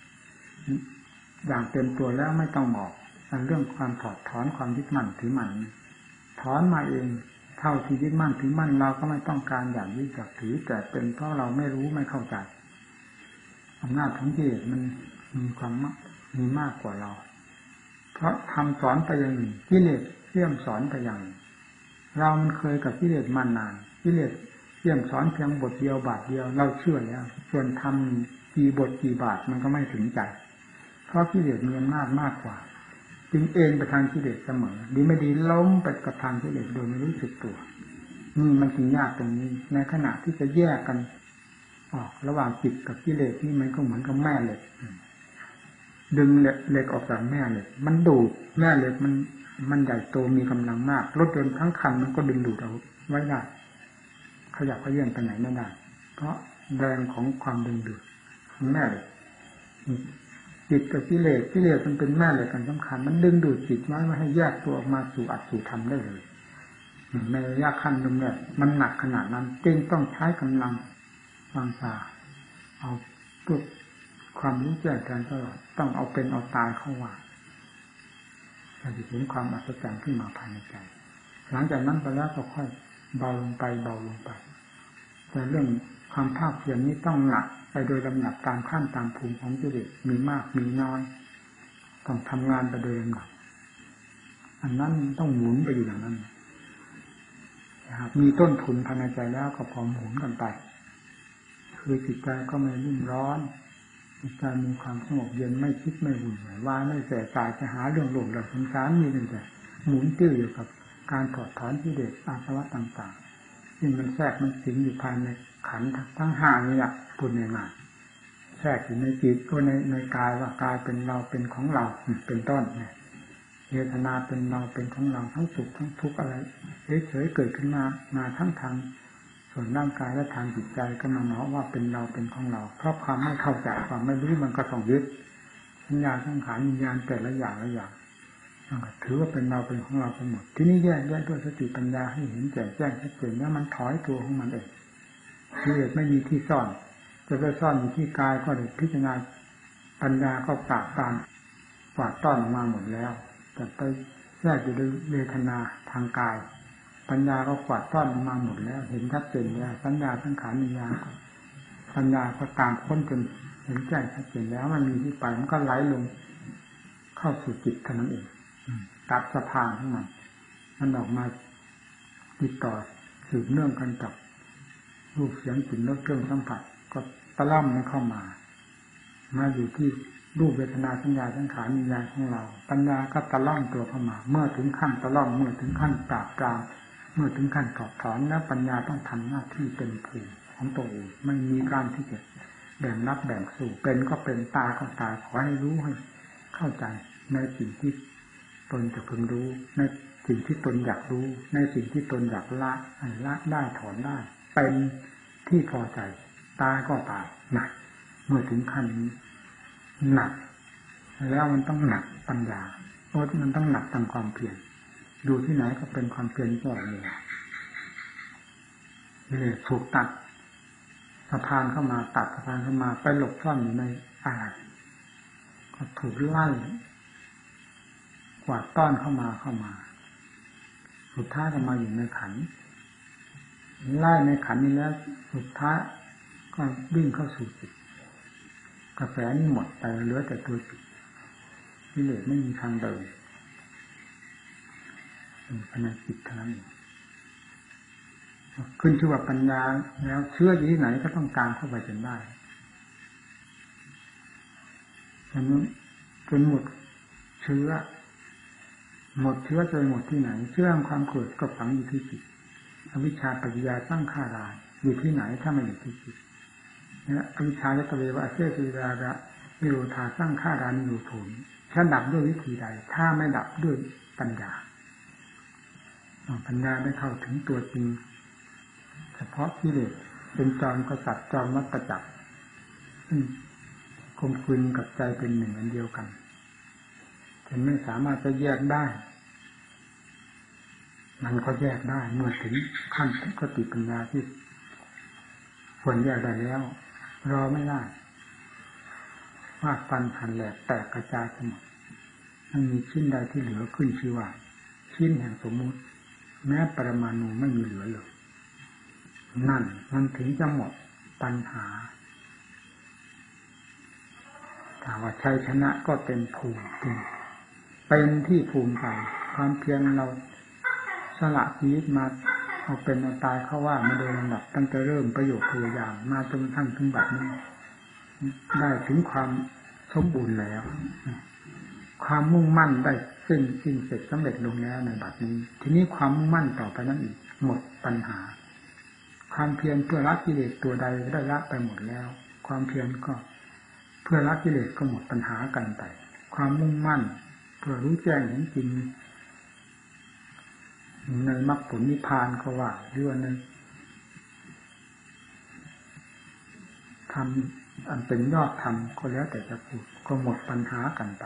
อย่างเต็มตัวแล้วไม่ต้องบอกเรื่องความถอดถอนความยึดมั่นถือมั่นถอนมาเองเท่าที่ยึดมั่นถือมั่นเราก็ไม่ต้องการอย่างยึดอยากถือแต่เป็นเพราะเราไม่รู้ไม่เข้าใจอำนาจของกิเลสมันมีความมากมีมากกว่าเราเพราะทำสอนไปอย่างหนึ่งกิเลสเสี่ยมสอนไปอย่างหนึ่งเรามันเคยกับกิเลสมานานกิเลสเสี่ยมสอนเพียงบทเดียวบาทเดียวเราเชื่อแล้วส่วนทำกี่บทกี่บาทมันก็ไม่ถึงใจเพราะกิเลสมีอำนาจมากกว่าจึงเอ็นไปทางกิเลสเสมอดีไม่ดีล้มไปกับทางกิเลสโดยไม่รู้สึกตัวนี่มันจึงยากตรงนี้ในขณะที่จะแยกกันออกระหว่างจิตกับกิเลสนี่มันก็เหมือนกับแม่เหล็กดึงเหล็กออกจากแม่เหล็กมันดูดแม่เหล็กมันมันใหญ่โตมีกำลังมากรถยนต์ทั้งคันมันก็ดึงดูดเอาไว้ได้ขยับขยื่นไปไหนไม่ได้เพราะแรงของความดึงดูดของแม่เหล็กจิตกับกิเลสกิเลสมันเป็นแม่เหล็กกันสำคัญมันดึงดูดจิตไว้ไม่ให้แยกตัวออกมาสู่อัตสู่ธรรมได้เลยในระยะขั้นนึงเนี่ยมันหนักขนาดนั้นจึงต้องใช้กำลังวางตาเอาตัวความรู้แจ้งแทนตลอดต้องเอาเป็นเอาตายเข้าว่าเราจะเห็นความอัศจรรย์ขึ้นมาภายในใจหลังจากนั้นไปแล้วก็ค่อยเบาลงไปเบาลงไปแต่เรื่องความภาคเพียรนี้ต้องหนักไปโดยลำดับตามขั้นตามภูมิของกิเลสมีมากมีน้อยต้องทำงานไปโดยลำดับอันนั้นต้องหมุนไปอยู่อย่างนั้นนะครับมีต้นทุนภายในใจแล้วก็พอหมุนกันไปคือจิตใจก็ไม่รุ่มร้อนจิตใจมีความสงบเย็นไม่คิดไม่วุ่นวายว่าไม่แสบตายจะหาเรื่องหลงเรื่องสงสารมีแต่หมุนติ้วอยู่กับการถอดถอนกิเลสอาสวะต่างๆซึ่งมันแทรกมันสิงอยู่ภายในขันธ์ทั้งห้านี่แหละพูดง่ายๆแทรกอยู่ในจิตก็ในในกายว่ากายเป็นเราเป็นของเราเป็นต้นเนี่ยเวทนาเป็นเราเป็นของเราทั้งสุขทั้งทุกข์อะไรเฉยๆเกิดขึ้นมามาทั้งทางส่วนร่างกายและทางจิตใจก็มาเนาะว่าเป็นเราเป็นของเราเพราะความไม่เข้าใจความไม่รู้มันก็ต้องยึดสัญญาสังขารวิญญาณแต่ละอย่างละอย่างถือว่าเป็นเราเป็นของเราไปหมดที่นี่แยกแยกด้วยสติปัญญาให้เห็นแจ่มแจ้งชัดเจนแล้วมันถอยตัวของมันเองกิเลสไม่มีที่ซ่อนจะไปซ่อนอยู่ที่กายก็ได้พิจารณาปัญญาก็ปราบตามกวาดต้อนออกมาหมดแล้วแต่ไปแยกอยู่ด้วยเวทนาทางกายปัญญาก็กวาดต้อนออกมาหมดแล้วเห็นชัดเจนแล้วสัญญาสังขารวิญญาณปัญญาก็ตามค้นจนเห็นแจ้งชัดเจนแล้วมันมีที่ไปมันก็ไหลลงเข้าสู่จิตเท่านั้นเองตัดสะพานของมันมันออกมาติดต่อสืบเนื่องกันกับรูปเสียงกลิ่นรสเครื่องสัมผัสก็ตะล่อมมันเข้ามามาอยู่ที่รูปเวทนาสัญญาสังขารวิญญาณของเราปัญญาก็ตะล่อมตัวเข้ามาเมื่อถึงขั้นตะล่อมเมื่อถึงขั้นปราบปรามเมื่อถึงขั้นถอดถอนแล้วปัญญาต้องทำหน้าที่เป็นภูมิของตัวเองไม่มีการที่จะแบ่งรับแบ่งสู่เป็นก็เป็นตาก็ตาขอให้รู้ให้เข้าใจในสิ่งที่ตนจะพึงรู้ในสิ่งที่ตนอยากรู้ในสิ่งที่ตนอยากละละได้ถอนได้เป็นที่พอใจตายก็ตายนะเมื่อถึงขั้นนี้หนักแล้วมันต้องหนักปัญญาเพราะมันต้องหนักตามความเพียรดูที่ไหนก็เป็นความเพียรแก่เลยเลยถูกตัดสะพานเข้ามาตัดสะพานเข้ามาไปหลบซ่อนอยู่ในอะไรก็ถูกไล่กวาดต้อนเข้ามาเข้ามาสุดท้ายก็มาอยู่ในขันไล่ในขันนี้แล้วสุดท้ายก็วิ่งเข้าสู่จิตกระแสนี้หมดไปเหลือแต่ตัวจิตนี่เลยไม่มีทางเดินภายในจิตเท่านั้นขึ้นชื่อว่าปัญญาแล้วเชื่ออยู่ที่ไหนก็ต้องการเข้าไปจนได้ฉะนั้นจนหมดเชื้อหมดเชื้อจนหมดที่ไหนเชื่อความโกรธก็ฝังอยู่ที่จิตอวิชชาปัญญาสร้างข้าราอยู่ที่ไหนถ้าไม่อยู่ที่จิตเนี่ยอวิชชาและตะเววะเสสุราระนิโรธาสร้างข้ารานิโรธนจะดับด้วยวิธีใดถ้าไม่ดับด้วยปัญญาปัญญาได้เข้าถึงตัวจริงเฉพาะกิเลสเป็นจอมกษัตริย์จอมวัฏจักรคมคืนกับใจเป็นหนึ่งอันเดียวกันจนไม่สามารถจะแยกได้มันก็แยกได้เมื่อถึงขั้นสติปัญญาที่ควรแยกได้แล้วรอไม่ได้วาดฟันหันแหลกแตกกระจายทั้งหมดไม่มีชิ้นใดที่เหลือขึ้นชื่อว่าชิ้นแห่งสมมุติแม้ปรมาณูไม่มีเหลือเลยนั่นมันถึงจะหมดปัญหาถ้าว่าชัยชนะก็เป็นภูมิเป็นที่ภูมิใจความเพียรเราสละชีวิตมาเอาเป็นเอาตายเข้าว่ามาโดยลำดับตั้งแต่เริ่มประโยชน์พยายามมาจนกระทั่งถึงบัดนี้ได้ถึงความสมบูรณ์แล้วความมุ่งมั่นได้สิ้นสิ้นเสร็จสำเร็จลงแล้วในบัดนี้ทีนี้ความมุ่งมั่นต่อไปนั้นอีกหมดปัญหาความเพียรเพื่อละกิเลสตัวใดได้ละไปหมดแล้วความเพียรก็เพื่อละกิเลสก็หมดปัญหากันไปความมุ่งมั่นเพื่อรู้แจ้งเห็นจริงในมรรคผลนิพพานก็ว่าเรื่องนึงทำอันเป็นยอดธรรมก็แล้วแต่จะพูดก็หมดปัญหากันไป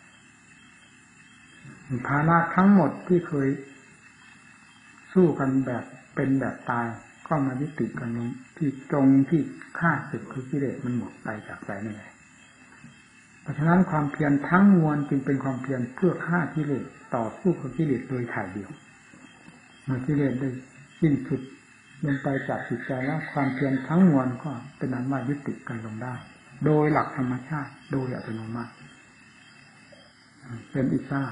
ภาระทั้งหมดที่เคยสู้กันแบบเป็นแบบตายก็มายุติกันลงที่ตรงที่ฆ่าศึกคือกิเลสมันหมดไปจากใจนี่แหละเพราะฉะนั้นความเพียรทั้งมวลจึงเป็นความเพียรเพื่อฆ่ากิเลสต่อสู้กับกิเลสโดยถ่ายเดียวเมื่อกิเลสได้สิ้นสุดลงไปจากจิตใจแล้วความเพียรทั้งมวลก็เป็นอันว่ายุติกันลงได้โดยหลักธรรมชาติโดยอัตโนมัติเป็นอิสระ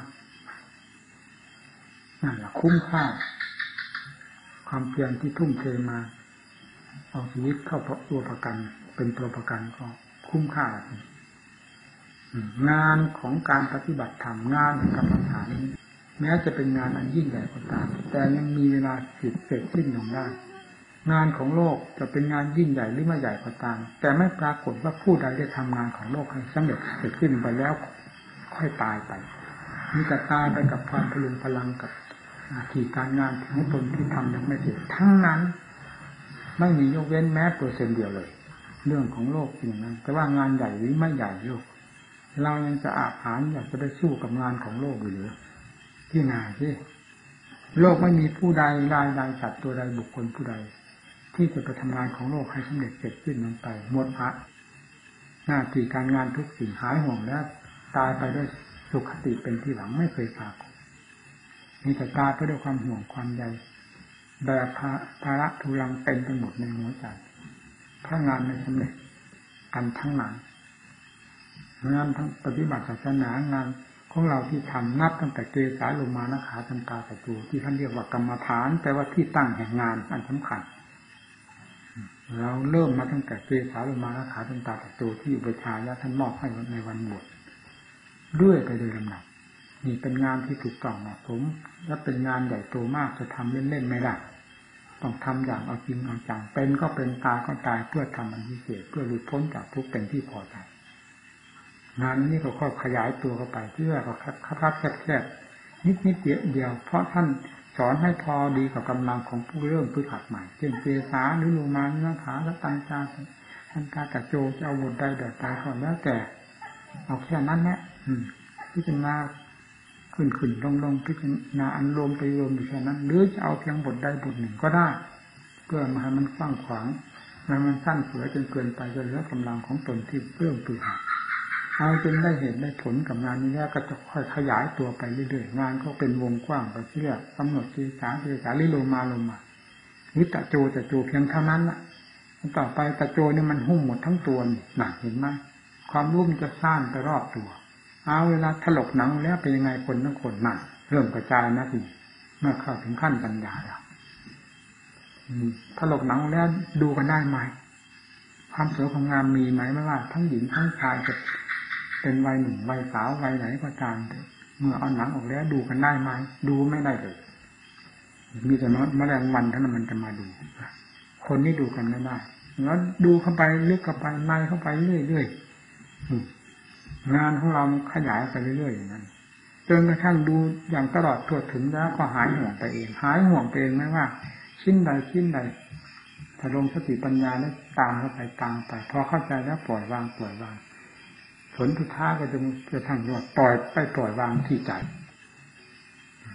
นั่นแหละคุ้มค่าความเพียรที่ทุ่มเทมาเอาชีวิตเข้าตัวประกันเป็นตัวประกันก็คุ้มค่างานของการปฏิบัติธรรมงานกรรมฐานนี้แม้จะเป็นงานอันยิ่งใหญ่ก็ตามแต่ยังมีเวลาสิทธิ์เสร็จสิ้นลงได้งานของโลกจะเป็นงานยิ่งใหญ่หรือไม่ใหญ่ก็ตามแต่ไม่ปรากฏว่าผู้ใดได้ทำงานของโลกให้สำเร็จเสร็จสิ้นไปแล้วค่อยตายไปมีแต่ตายไปกับความพลุงพลังกับหน้าที่การงานของตนที่ทำยังไม่เสร็จทั้งนั้นไม่มียกเว้นแม้เปอร์เซ็นต์เดียวเลยเรื่องของโลกอย่างนั้นแต่ว่างานใหญ่หรือไม่ใหญ่โลกเรายังจะอาภาญอยากจะได้สู้กับงานของโลกอยู่หรือที่นาที่โลกไม่มีผู้ใดรายใดสัตว์ตัวใดบุคคลผู้ใดที่จะไปทำงานของโลกให้สำเร็จเสร็จสิ้นลงไปหมดละหน้าที่การงานทุกสิ่งหายห่วงแล้วตายไปด้วยสุขติเป็นที่หลังไม่เคยปรากฏมีแต่ตายไปด้วยความห่วงความใยแบบภาระทุลังเต็มไปหมดในหัวใจถ้างานไม่สำเร็จกันทั้งนั้นงานทั้งปฏิบัติศาสนางานของเราที่ทำนับตั้งแต่เกสาโลมานะขาทันตาสัจจุที่ท่านเรียกว่ากรรมฐานแปลว่าที่ตั้งแห่งงานอันสำคัญเราเริ่มมาตั้งแต่เกสาโลมานะขาทันตาสัจจุที่อุปชายะท่านมอบให้ในวันบวชเรื่อยไปโดยลำดับนี่เป็นงานที่ถูกต้องเหมาะสมและเป็นงานใหญ่โตมากจะทำเล่นๆไม่ได้ต้องทำอย่างเอาจริงเอาจังเป็นก็เป็นตายก็ตายเพื่อทำอันพิเศษเพื่อหลุดพ้นจากทุกข์เป็นที่พอใจงานนี้ก็ค่อยขยายตัวเข้าไปเพื่อก็คับๆแคบๆนิดๆเดียวเพราะท่านสอนให้พอดีกับกำลังของผู้เริ่มพื้นฐานใหม่เช่นเจสาหรือโลมาเนื้อขาและตังจาท่านตาตะโจจะเอาบทใดแบบตายก่อนแล้วแต่เอาแค่นั้นแหละพิจารณาขึ้นขึ้นลงลงพิจารณาอันรวมไปรวมอยู่แค่นั้นหรือจะเอาเพียงบทใดบทหนึ่งก็ได้เพื่อมาให้มันกว้างขวางให้มันสั้นเสือจนเกินไปจนเหลือกำลังของตนที่เริ่มพื้นฐานเอาจนได้เห็นได้ผลกับงานนี้แล้วก็จะค่อยขยายตัวไปเรื่อยๆงานก็เป็นวงกว้างไปเรื่อยกำหนดเจสาเจสาลิโลมาโลมาหรือตะโจตะโจเพียงเท่านั้นล่ะต่อไปตะโจนี่มันหุ้มหมดทั้งตัวนี่หนักเห็นไหมความรู้มันจะซ่านไปรอบตัวเอาเวลาถลกหนังแล้วเป็นยังไงคนทั้งคนหนักเริ่มกระจายนะทีเมื่อเข้าถึงขั้นปัญญาแล้วถลกหนังแล้วดูกันได้ไหมความสวยความงามมีไหมไม่ว่าทั้งหญิงทั้งชายจะเป็นวัยหนุ่มวัยสาววัยไหนก็ตามเมื่อเอาหนังออกแล้วดูกันได้ไหมดูไม่ได้เลยมีแต่แมลงวันเท่านั้นมันจะมาดูคนนี่ดูกันไม่ได้แล้วดูเข้าไปลึกเข้าไปในเข้าไปเรื่อยๆงานของเราขยายไปเรื่อยๆอย่างนั้นจนกระทั่งดูอย่างตลอดทั่วถึงแล้วก็หายห่วงไปเองหายห่วงไปเองไม่ว่าชิ้นใดชิ้นใดถ้าลงสติปัญญาแล้วตามเข้าไปตามไปพอเข้าใจแล้วปล่อยวางปล่อยวางผลสุดท้ายก็จะจะทั้งว่าปล่อยไปปล่อยวางที่ใจ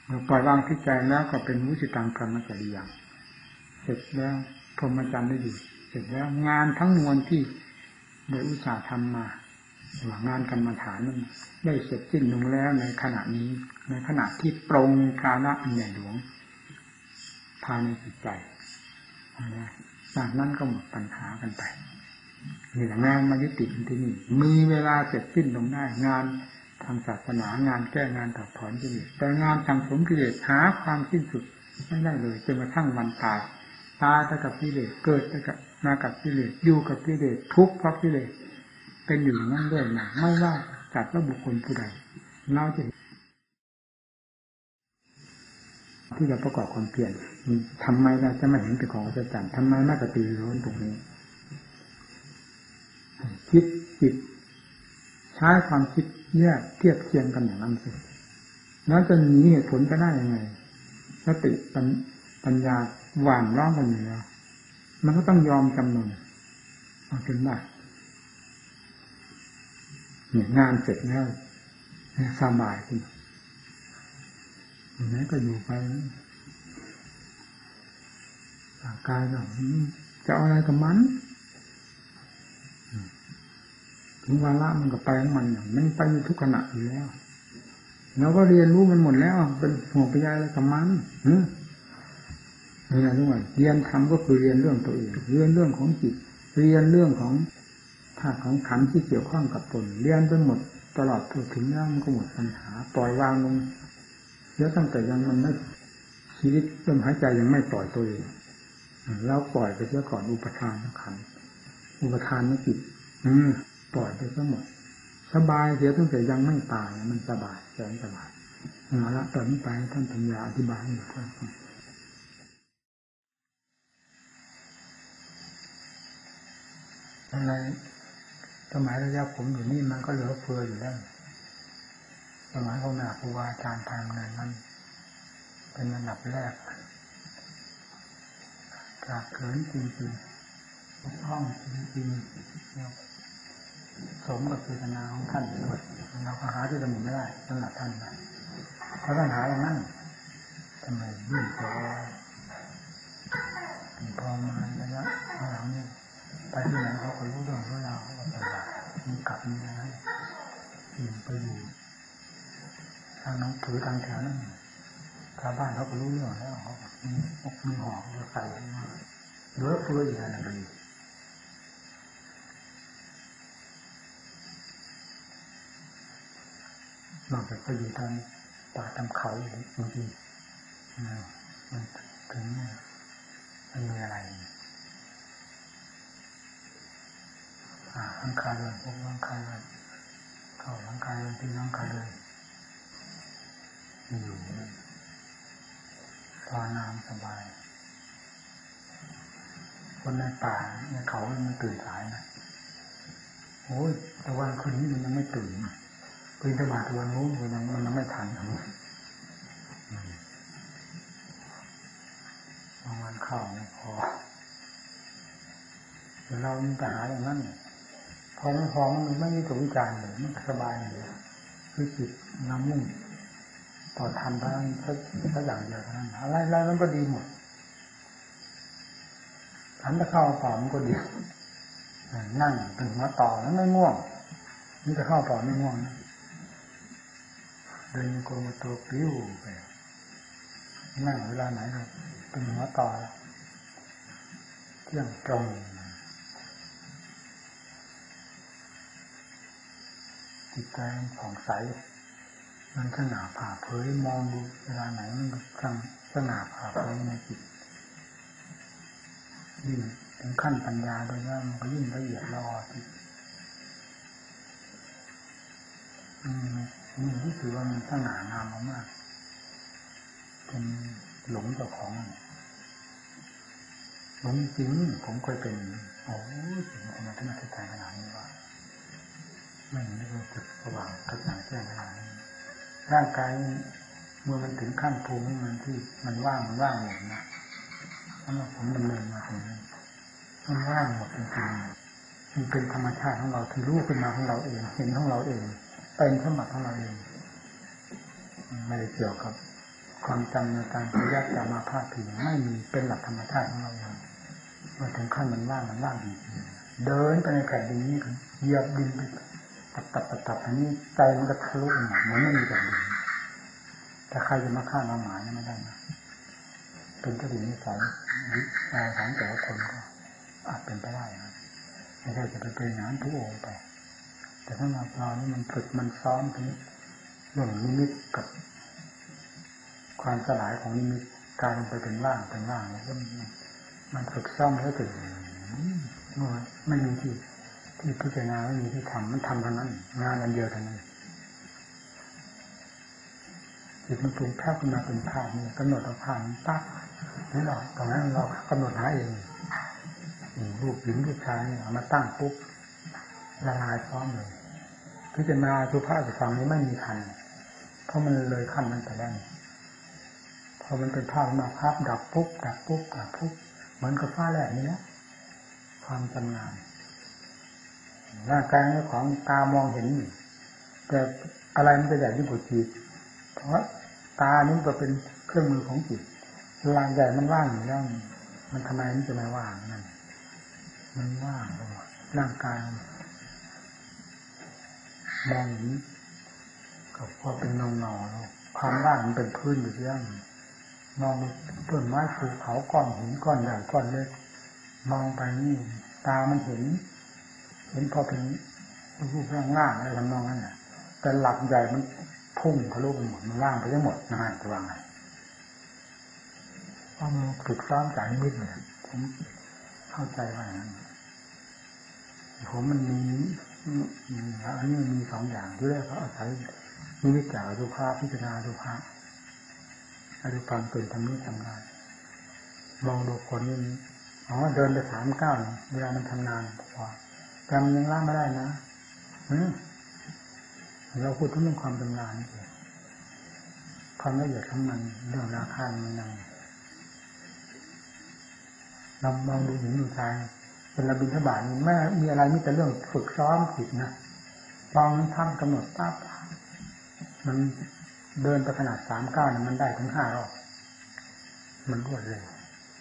ปล่อยวางที่ใจแล้วก็เป็นวุฒิตังกรรมจริยาเสร็จแล้วพรหมจรรย์ได้อยู่เสร็จแล้วงานทั้งมวลที่โดยอุตสาห์ทำมาหลังงานกรรมฐานนั้นได้เสร็จสิ้นลงแล้วในขณะนี้ในขณะที่ปรงภาระอันใหญ่หลวงภายในจิตใจจากนั้นก็หมดปัญหากันไปนี่แหละงานมายุติที่นี่มีเวลาเสร็จสิ้นลงได้งานทางศาสนางานแก้งานถอดถอนกิเลสแต่งานสังสมกิเลสหาความสิ้นสุดไม่ได้เลยจนกระทั่งวันตายตายแต่กับกิเลสเกิดแต่กับมากับกิเลสอยู่กับกิเลสทุกข์เพราะกิเลสเป็นอยู่อย่างนั้นด้วยนะไม่ว่าจัดว่าบุคคลผู้ใดเราจะที่จะประกอบความเปลี่ยนทำไมเราจะไม่เห็นเป็นของอัศจรรย์ทำไมไม่กระตือรือร้นตรงนี้คิดจิตใช้ความคิดเนี่ยเทียบเทียงกันอย่างนั้นสิแล้วจะหนีเหตุผลจะได้ยังไงสติปัญญาหว่านร้องกันอยู่แล้วมันก็ต้องยอมจำนนเอาจนได้เนี่ยงานเสร็จแล้วสบายขึ้นอย่างนี้ก็อยู่ไปร่างกายแบบจะเอาอะไรกับมันถึงวาระมันก็ไปของมันมันไปอยู่ทุกขณะอยู่แล้วเราก็เรียนรู้มันหมดแล้วเป็นห่วงไปใยอะไรกับมันนี่นะทุกวันเรียนทำก็คือเรียนเรื่องตัวเองเรียนเรื่องของจิตเรียนเรื่องของธาตุของขันธ์ที่เกี่ยวข้องกับตนเรียนไปหมดตลอดถึงแล้วมันก็หมดปัญหาปล่อยวางลงเดี๋ยวตั้งแต่ยังมันไม่ชีวิตลมหายใจยังไม่ปล่อยตัวเองแล้วปล่อยไปเสียก่อนอุปทานขันธ์อุปทานไม่จิตอืมปล่อยไปทั้งหมดสบายเสียตั้งแต่ยังไม่ตายมันสบายแสนสบายเอาละตอนนี้ไปท่านปัญญาอธิบายให้ฟังอะไรสมัยระยะผมอยู่นี่มันก็เหลือเฟืออยู่แล้วสมัยพ่อแม่ครูบาอาจารย์ทำงานนั้นเป็นอันดับแรกจากเขินจริงๆห้องจริงๆสมกับเจตนาของท่านด้วยเราก็หาที่ตำหนิไม่ได้สำหรับท่านนะเพราะท่านหาอย่างนั้นทำไมยิ่งพอพอมาระยะหลังนี้ไปที่ไหนเขาก็รู้เรื่องรู้ราวเขาก็จะมีกลับมีอะไรอยู่ไปอยู่ทางน้องถือทางแถวนั้นชาวบ้านเขาก็รู้เรื่องแล้วเขามีอกมีหอกใส่มาเยอะเพื่ออย่างไรนอกจากไปอยู่ทางป่าทางเขาอยู่บางทีมันถึงมันมีอะไรอ่าหลังคาเลยพวกหลังคาเลยเข้าหลังคาเลยที่หลังคาเลยอยู่พอน้ำสบายคนในป่าในเขามันตื่นสายนะโอ้ยแต่วันคืนนี้มันยังไม่ตื่นตื่นสมาธิวันนู้นมันยังมันยังไม่ทันบางวันเข้าไม่พอเราจะหาอย่างนั้นพอไม่พอมันไม่มีตัววิจารณ์เลยมันสบายเลยคือจิตน้ำมุ่งต่อทำทั้งทั้งอย่างเดียวเท่านั้นอะไรอะไรมันก็ดีหมดทำแต่เข้าป่ามันก็ดีนั่งเป็นหัวต่อแล้วไม่ง่วงนี่จะเข้าป่าไม่ง่วงนะเดินโกงตัวปิ้วไปนั่งเวลาไหนก็เป็นหัวต่อเที่ยงตรงจิตใจมันผ่องใสมันสง่าผ่าเผยมองดูเวลาไหนมันก็สง่าผ่าเผยในจิตยิ่งถึงขั้นปัญญาโดยว่ามันก็ยิ่งละเอียดละออจิตนี่ที่ถือว่ามันสง่างามมากเป็นหลงเจ้าของหลงจริงผมเคยเป็นโอ้ยถึงคนมาที่มาที่ใจขนาดนี้ว่าไม่เห็นได้รู้สึกสว่างกระจ่างแจ้งขนาดนี้ร่างกายเมื่อมันถึงขั้นภูมิมันที่มันว่างมันว่างหมดนะสำหรับผมดำเนินมาถึงนี้มันว่างหมดจริงๆมันเป็นธรรมชาติของเราที่รู้ขึ้นมาของเราเองเห็นของเราเองเป็นสมบัติของเราเองไม่ได้เกี่ยวกับความจำในการพยักจะมาพาดพิงไม่มีเป็นหลักธรรมชาติของเราเองเมื่อถึงขั้นมันว่างมันว่างจริงๆเดินไปในแผ่นดินนี้เหยียบดินไปตับตับตับตับอันนี้ใจมันก็ทะลุเหมือนไม่มีแผ่นดินแต่ใครจะมาฆ่าเราหมายไม่ได้นะเป็นกระดิ่งนิสัยวิชาของแต่ละคนก็อาจเป็นไปได้นะไม่ใช่จะไปเป็นงานทุกองไปแต่ถ้าเราเรานี่มันฝึกมันซ้อมถึงเรื่องนิมิตกับความสลายของนิมิตกลายไปเป็นว่างเป็นว่างแล้วก็มันฝึกซ้อมแล้วถึงไม่มีที่ที่พิจารณาไม่มีที่ทำมันทำเท่านั้นงานอันเดียวเท่านั้นจิตมันปรุงภาพขึ้นมาเป็นภาพนี่กำหนดเอาภาพนี้ปั๊บนี่หรอกตรงนั้นเรากำหนดหาเองรูปหญิงรูปชายเอามาตั้งปุ๊บละลายพร้อมเลยพิจารณาสุภาพฝั่งนี้ไม่มีทันเพราะมันเลยขั้นนั้นไปแล้วพอมันเป็นภาพมาภาพดับปุ๊บดับปุ๊บดับปุ๊บเหมือนกับฟ้าแลบนี่นะความชำนาญร่างกายของตามองเห็นอยู่แต่อะไรมันจะใหญ่ยิ่งกว่าจิตเพราะตานี่ก็เป็นเครื่องมือของจิตลางใหญ่มันว่างอยู่แล้วมันทำไมมันจะไม่ว่างนั่นมันว่างร่างกายมองอย่างนี้ก็พอเป็นเงาเงาความว่างมันเป็นพื้นอยู่เรื่องมองต้นไม้ภูเขาก้อนหินก้อนใหญ่ก้อนเล็กมองไปนี่ตามันเห็นเห็นพอเป็นรูปร่างล่างอะไรทำนองนั้นแหละแต่หลักใหญ่มันพุ่งทะลุไปหมดมันว่างไปทั้งหมดนะฮะจะว่าไงเพราะมันฝึกซ้อมจากนิมิตเนี่ยผมเข้าใจว่าอย่างนั้นผมมันมีอันนี้มีสองอย่างที่แรกเขาอาศัยนิมิตจากอรูปภาพพิจารณาอรูปภาพอรูปความตื่นทำนี้ทำงานมองดูคนนี่อ๋อเดินไปสามก้าวเวลามันทำงานพอแต่มันยังล่างไม่ได้นะเราพูดถึงเรื่องความชำนาญนี่เองความละเอียดของมันเรื่องราคามันยังเรามองดูหญิงดูชายเป็นระบินทบาทนี่ไม่มีอะไรมีแต่เรื่องฝึกซ้อมจิตนะมองมันทำกำหนดปั๊บมันเดินไปขนาดสามก้าวเนี่ยมันได้ถึงห้ารอบมันรวดเร็ว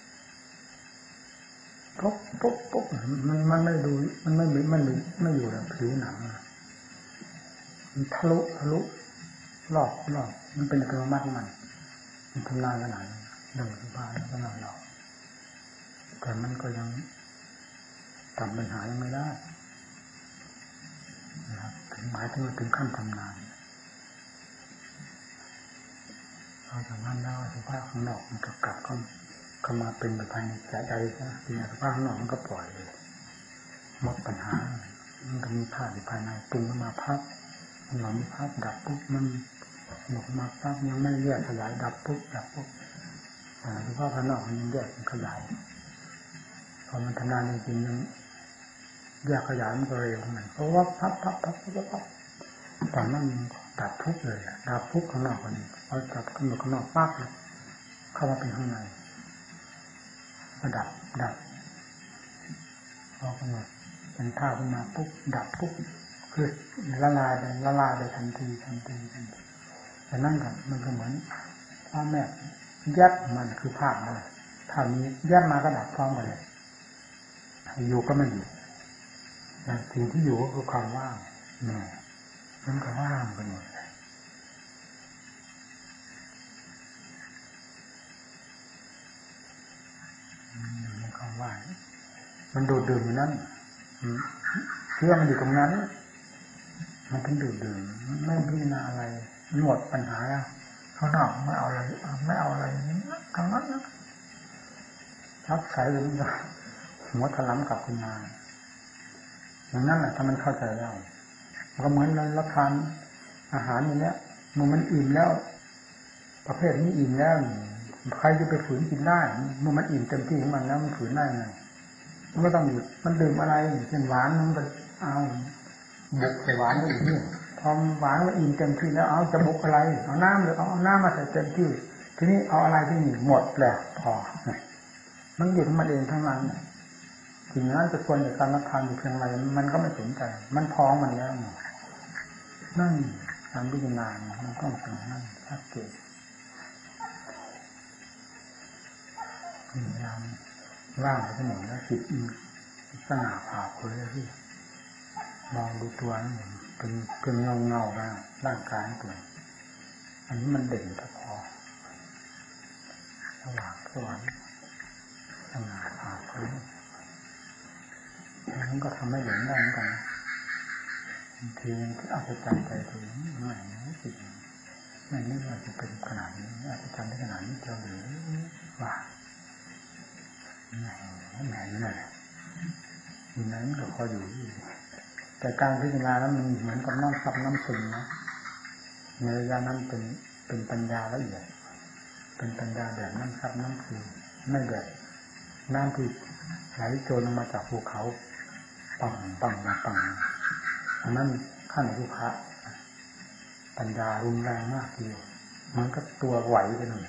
ปุ๊บปุ๊บปุ๊บมันมันไม่ดูมันไม่มันไม่ไม่อยู่แบบผิวหนังมันทะลุทะลุรอบรอบมันเป็นอัตโนมัติมันมันทำงานขนาดเรื่องสบายขนาดเราแต่มันก็ยังทำปัญหายังไม่ได้นะครับถึงหมายถึงถึงขั้นทำงานเอาจากนั้นแล้วสภาพข้างนอกมันก็กลับเข้าเข้ามาเป็นภายในใจใจนะทีนี้สภาพข้างนอกมันก็ปล่อยเลยหมดปัญหามันก็มีภาพอยู่ภายในปรุงมาพักหลังภาพดับปุ๊บมันหมดมาพักยังไม่แยกขยายดับปุ๊บดับปุ๊บสภาพข้างนอกมันยังแยกมันขยายพอมันทำงานจริงๆยังแยกขยายมันก็เร็วเหมือนเพราะว่าพับพับพับพับพับตอนนั้นดับทุกเลยดับทุกข้างนอกคนนี้พอดับข้างนอกข้างนอกปั๊บเข้ามาเป็นข้างในก็ดับดับพอข้างนอกเป็นท่าขึ้นมาปุ๊บดับปุ๊บคือละลายไปละลายไปทันทีทันทีทันทีแต่นั่นกับมันก็เหมือนพ่อแม่ยัดมันคือภาพเลยภาพนี้ยัดมาก็ดับพร้อมกันเลยอยู่ก็ไม่อยู่แต่สิ่งที่อยู่ก็คือความว่างเนี่ยมันก็ว่างไปหมดเลยมันก็ว่างมันดูดดื่มอยู่นั้นเชื่อมันอยู่ตรงนั้นมันถึงดูดดื่มไม่พิจารณาอะไรหมดปัญหาแล้วข้างนอกไม่เอาอะไรไม่เอาอะไรทั้งนั้นนะทับสายเลยมันหัวถลำกลับขึ้นมาอย่างนั้นแหละถ้ามันเข้าใจแล้วก็เหมือนเรารับทานอาหารอย่างเนี้ยมันมันอิ่มแล้วประเภทนี้อิ่มแล้วใครจะไปฝืนกินได้เมื่อมันอิ่มเต็มที่ของมันแล้วมันฝืนได้ไงมันก็ต้องหยุดมันดื่มอะไรเช่นหวานมันก็เอาบุกใส่หวานก็อีกนี่พอหวานมันอิ่มเต็มที่แล้วเอาจะบุกอะไรเอาน้ำหรือเอาน้ำมาใส่เต็มที่ทีนี้เอาอะไรที่นี่หมดแล้วพอมันหยุดมันเองทั้งนั้นถึงนั้นจะควรในการรับทานอยู่เพียงไรมันก็ไม่สนใจมันพองมันแล้วนั่นการพิจารณามันต้องเป็นนั่นชัดเจนพยายามว่างสมองแล้วจิตสง่าผ่าเผยที่มองดูตัวนั่นเป็นเป็นเงาเงาร่างร่างกายตัวอันนี้มันเด่นพอสว่างสว่างสง่าผ่าเผยนั้นก็ทำให้เห็นได้เหมือนกันบางทีอาจจะจำใจถึงไม่นะจิตไม่นึกว่าจะเป็นขนาดนี้อาจจะจำได้ขนาดนี้เจ้าหรือว่าไหนไหนไหนอยู่นั้นก็พออยู่แต่การพิจารณาแล้วมันเหมือนกับน้ำซับน้ำซึมนะในระยะนั้นเป็นเป็นปัญญาละเอียดเป็นปัญญาแบบน้ำซับน้ำซึมไม่แบบน้ำที่ไหลโจรลงมาจากภูเขาปังปังปังอันนั้นขั้นภูเขาปัญญารุนแรงมากทีเดียวมันก็ตัวไหวไปหน่อย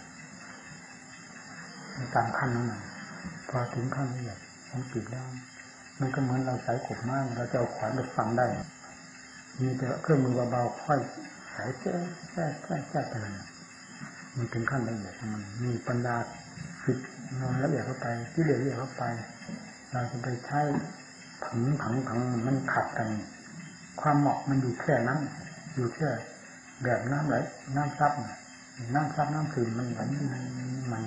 ตามขั้นนั้นพอถึงขั้นละเอียดมันปิดแล้วมันก็เหมือนเราใส่กบมากเราจะเอาขวานไปฟังได้มีแต่เครื่องมือเบาๆค่อยใส่แก้แก้แก้แก้ไปเลยมันถึงขั้นละเอียดมันมีปัญญาปิดนอนละเอียดเข้าไปที่ละเอียดเข้าไปเราจะไปใช้ผังผังผังมันขัดกันความเหมาะมันอยู่แค่นั้นอยู่แค่แบบน้ำไหลน้ำซับน้ำซับน้ำซึมมันไหลมัน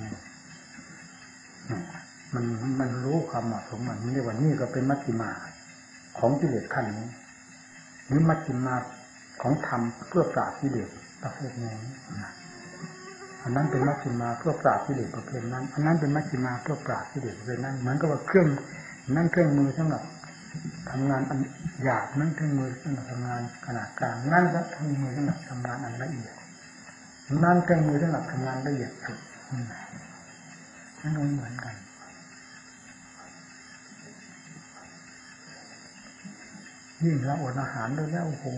มันมันรู้ความเหมาะสมมันเรียกว่านี่ก็เป็นมัชฌิมาของกิเลสขั้นนี้หรือมัชฌิมาของธรรมเพื่อปราบกิเลสประเภทนี้อันนั้นเป็นมัชฌิมาเพื่อปราบกิเลสประเภทนั้นอันนั้นเป็นมัชฌิมาเพื่อปราบกิเลสประเภทนั้นเหมือนกับว่าเครื่องนั่นเครื่องมือสำหรับทำงานอันหยาบนั่นเครื่องมือสำหรับทำงานขนาดกลางนั่นก็เครื่องมือสำหรับทำงานอันละเอียดนั่นเครื่องมือสำหรับทำงานละเอียดสุดนั่นเหมือนกันยิ่งเราอดอาหารด้วยแล้วโอ้โห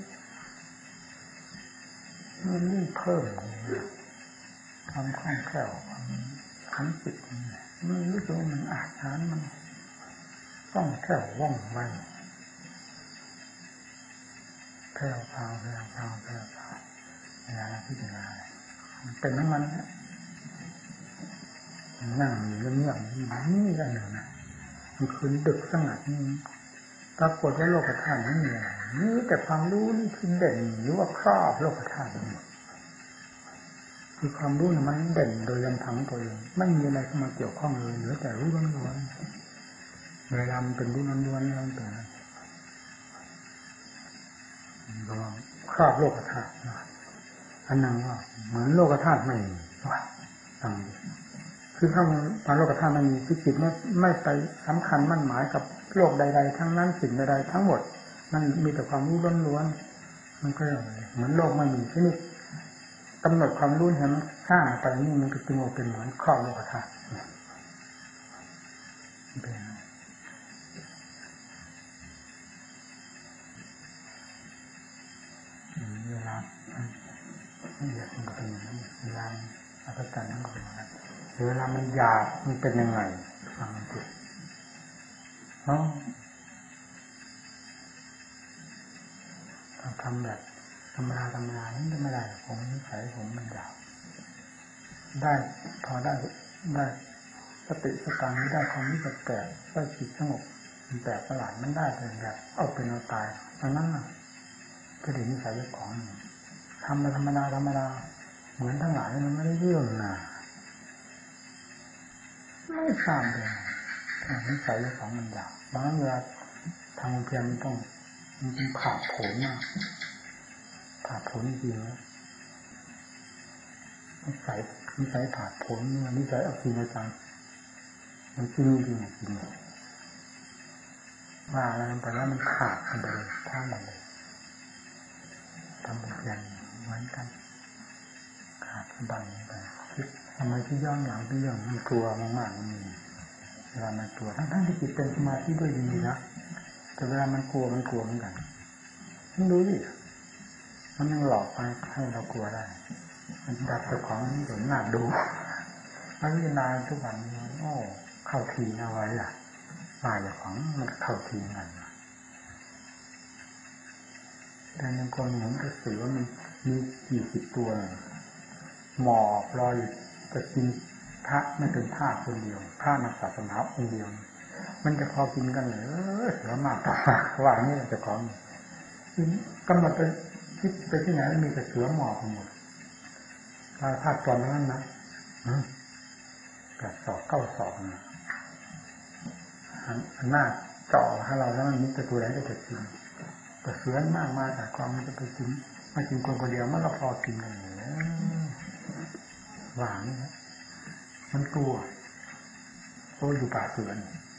มันยิ่งเพิ่มความคล่องแคล่วความขันจิตมันรู้สึกว่ามันอาหารมันคล่องแคล่วว่องไวแคล่วพราวแคล่วพราวแคล่วพราวเวลาเราพิจารณามันเป็นน้ำมันนะนั่งอยู่เงียบๆนี่กันหนึ่งนะมันคืนดึกสงัดนี่ปรากฏว่าโลกธาตุไม่มีอะไรนี่แต่ความรู้นี่คือเด่นหรือว่าครอบโลกธาตุนี่คือความรู้เนี่ยมันเด่นโดยลำพังตัวเองไม่มีอะไรเข้ามาเกี่ยวข้องเลยเหลือแต่รู้ล้วนๆเวลามันเป็นรู้ล้วนๆแล้วแต่ก็ครอบโลกธาตุอันนั้นว่าเหมือนโลกธาตุไม่มีว่าฟังคือข้างตอนโลกธาตุมันมีคือจิตไม่ไม่ไปสำคัญมั่นหมายกับโลกใดๆทั้งนั้นสิ่งใดๆทั้งหมดมันมีแต่ความรู้ล้วนๆมันก็เหมือนโลกไม่มีที่นี่กำหนดความรู้เห็นสร้างไปนี่มันก็จึงเป็นเหมือนครอบโลกธาตุเวลาละเอียดมันก็เป็นอย่างนั้นเวลาอัศจรรย์มันก็เป็นอย่างนั้นเวลามันหยาบมันเป็นยังไงฟังดูเนาะทำแบบธรรมดาธรรมดานี่ไม่ได้ผมนิสัยผมมันหยาบได้พอได้ได้สติสตังได้ความรู้สึกแปลกได้จิตสงบมันแปลกประหลาดมันได้แต่แบบเอาเป็นเอาตายดังนั้นน่ะก็ถึงนิสัยของทำมาธรรมดาธรรมดาเหมือนทั้งหลายมันไม่ได้เรื่องนะไม่ทราบเลยนิสัยของมันหยาบบางเวลาทำเพียงมันต้องมันเป็นผ่าผลมากผ่าผลจริงนะนิสัยนิสัยผ่าผลนิสัยเอาจริงเอาจังมันจริงจริงจริงว่าอะไรไปแล้วมันขาดกันไปเลยท่ามันเลยทำเป็นอย่างเหมือนกันขาดสบายไปคิดทำไมที่ย้อนหลังที่เรื่องมันกลัวมากๆมันมีเวลามันกลัวทั้งๆที่จิตเป็นสมาธิด้วยดีนะแต่เวลามันกลัวมันกลัวเหมือนกันมันรู้ดิมันยังหลอกไปให้เรากลัวได้มันดับเจ้าของนี่ถึงหน้าดูมันพิจารณาทุกวันโอ้เข้าทีเอาไว้ล่ะว่าเจ้าของมันเข้าทีกันแต่ยังคนเหมือนกระสือว่ามันมีกี่สิบตัวหมอบรอยจะกินพระไม่เป็นพระคนเดียวพระนักศาสนาองค์เดียวมันจะพอกินกันเหรอเสือมากว่านี่จะของกำหนดไปคิดไปที่ไหนมีแต่เสือหมอบหมดถ้าธาตุจอมนั้นนะแปดศอกเก้าศอกนะอันหน้าเจาะให้เราแล้วมันมีแต่ตัวไหนก็จะกินแต่เสือมากมาแต่ความมันจะไปกินไม่กินคนคนเดียวมันก็พอกินกันเหรอหวานนี่นะมันกลัวโอ้อยู่ป่าเสือ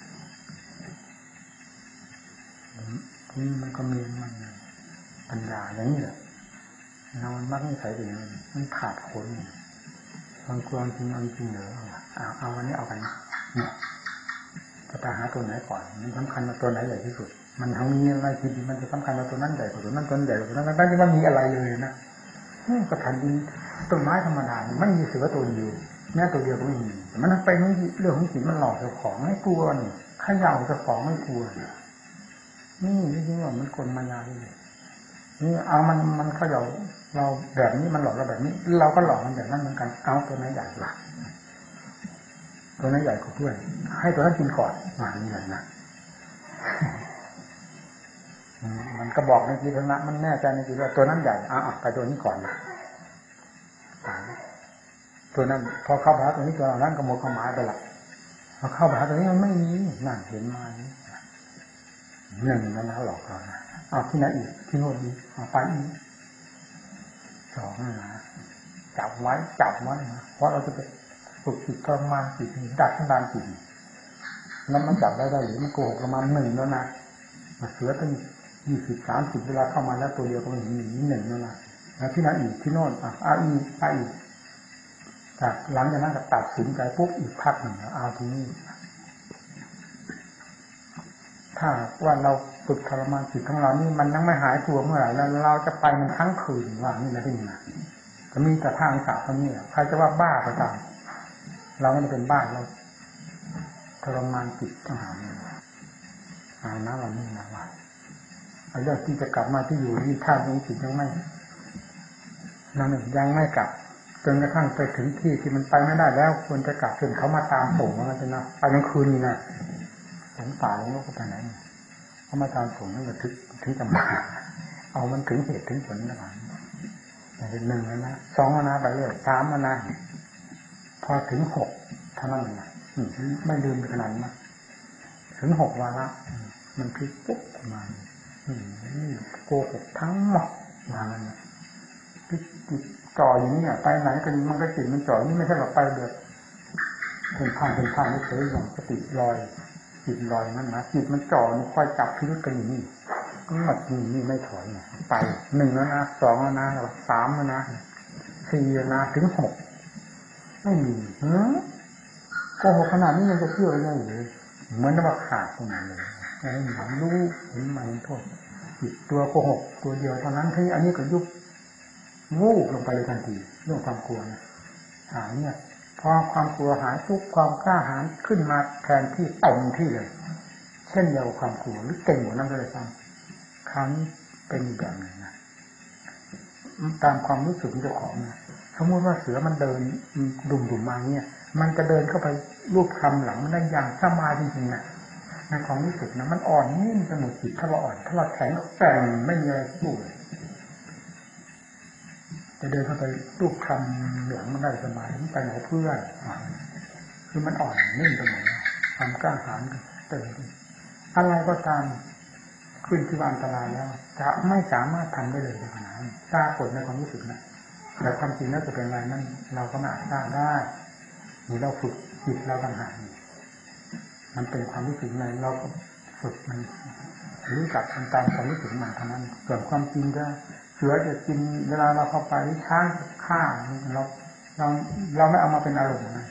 นี่มันก็มีมันปัญญาอย่างนี้แหละเรามันมักไม่ใส่ถึงมันขาดคนบางคนจริงเอาจริงเหรอเอาเอาวันนี้เอากันเนี่ยจะไปหาตัวไหนก่อนมันสำคัญว่าตัวไหนใหญ่ที่สุดมันทั้งนี้อะไรคิดมันจะสำคัญว่าตัวนั้นใหญ่กว่าตัวนั้นตัวนั้นใหญ่กว่าตัวนั้นตั้งที่ว่ามีอะไรเลยนะก็แผ่นดินต้นไม้ธรรมดาไม่มีเสือตัวเดียวแม้ตัวเดียวก็ไม่มีมันไปนี่เรื่องของสิ่งมันหลอกเจ้าของไม่กลัวนี่ขย่าเจ้าของไม่กลัวนี่นี่จริงว่ามันกลมายาเลยนี่เอามันมันเขย่าเราแบบนี้มันหลอกเราแบบนี้เราก็หลอกมันแบบนั้นเหมือนกันเอาตัวไหนใหญ่กว่าตัวไหนใหญ่กว่าเพื่อนให้ตัวนั้นกินก่อนมานี่แหละนะมันก็บอกในทีละนะมันแน่ใจในทีว่าตัวนั้นใหญ่อ่ะไปตัวนี้ก่อนนะตัวนั้นพอเข้าไปหาตัวนี้ตัวนั้นก็หมดความหมายไปละพอเข้าไปหาตัวนี้มันไม่มีนั่นเห็นมาหนึ่งนั่นแล้วหลอกเรานะเอาที่ไหนอีกที่โน่นอีกเอาไปอีกสองนะจับไว้จับไว้นะเพราะเราจะไปฝึกจิตทรมานจิตดัดสันดานจิตแล้วมันจับได้ได้หรือมันโกหกประมาณหนึ่งแล้วนะเสือตั้งยี่สิบสามสิบเวลาเข้ามาแล้วตัวเดียวก็ไม่มีหนึ่งแล้วนะแล้วที่ไหนอีกที่โน่นอ่ะอาอีอาอีจากหลังจากนั้นก็ตัดสินใจปุ๊บอีกพักหนึ่งเอาทีนี้ถ้าว่าเราฝึกทรมานจิตของเรานี่มันยังไม่หายตัวเมื่อไหร่แล้วเราจะไปมันทั้งคืนว่านี่นะที่นี่นะก็มีแต่ทางสาวเท่านี้ใครจะว่าบ้าก็ตามเราไม่ได้เป็นบ้าเราทรมานจิตต้องหาหาหน้าเรานี่นะว่าไอ้เรื่องที่จะกลับมาที่อยู่ที่ท่าตรงจิตยังไม่นั่นยังไม่กลับจนกระทั่งไปถึงที่ที่มันไปไม่ได้แล้วควรจะกลับจนเขามาตามส่งว่าจะนะไปกลางคืนนี่นะสงสารลูกก็ไปไหนเขามาตามส่งนั่นก็ถึงถึงจะมาเอามันถึงเหตุถึงผลนะหนึ่งแล้วนะสองแล้วนะไปเรื่อยสามแล้วนะพอถึงหกเท่านั้นนะไม่ลืมขนาดนั้นถึงหกวาระมันคือปุ๊บมาโกหกทั้งหมดมาแล้วนะจิตจ่ออย่างนี้ไปไหนกันมันก็จิตมันจ่อนี่ไม่ใช่แบบไปแบบเป็นพันเป็นพันไม่เคยอย่างสติลอยจิตลอยนั่นนะจิตมันจ่อมันคอยจับพิรุธกันอยู่นี่ก็หมดนี่นี่ไม่ถอยไปหนึ่งแล้วนะสองแล้วนะสามแล้วนะสี่แล้วนะถึงหกไม่มีเฮ้ยโกหกขนาดนี้ยังจะเชื่อได้เลยเหมือนว่าขาดตรงนั้นเลยไอ้หนูรู้เห็นมาเห็นโทษจิตตัวโกหกตัวเดียวเท่านั้นที่อันนี้ก็ยุบวูบลงไปเลยทันทีเรื่องความกลัวนะหายเนี่ยพอความกลัวหายทุกความกล้าหาญขึ้นมาแทนที่เต็มที่เลยเช่นเดียวกับความกลัวหรือเก่งกว่านั้นเลยซ้ำครั้งเป็นแบบนึงนะตามความรู้สึกของเจ้าของนะสมมติว่าเสือมันเดินดุ่มๆมาเนี่ยมันจะเดินเข้าไปรูปคำหลังได้อย่างสบายจริงๆนะในความรู้สึกนะมันอ่อนนิ่มสนุกจิตถ้าเราอ่อนถ้าเราแข็งแกร่งไม่มีอะไรสู้เลยจะเดินเข้าไปรูปคำหลังมันได้สบายมันไปไหนเพื่อนคือมันอ่อนนิ่มตรงไหนความกล้าหาญเติมอะไรก็ตามขึ้นที่ว่าอันตรายแล้วจะไม่สามารถทำได้เลยในขณะนั้นทราบผลในความรู้สึกนะแต่ความจริงแล้วจะเป็นอะไรนั่นเราก็ไม่อาจทราบได้หรือเราฝึกจิตเราต่างหากมันเป็นความรู้สึกไงเราก็ฝึกมันรู้จักทำตามความรู้สึกมาเท่านั้นส่วนความจริงก็เสือจะกินเวลาเราเข้าไปช้างฆ่าเราเราเราไม่เอามาเป็นอารมณ์นะ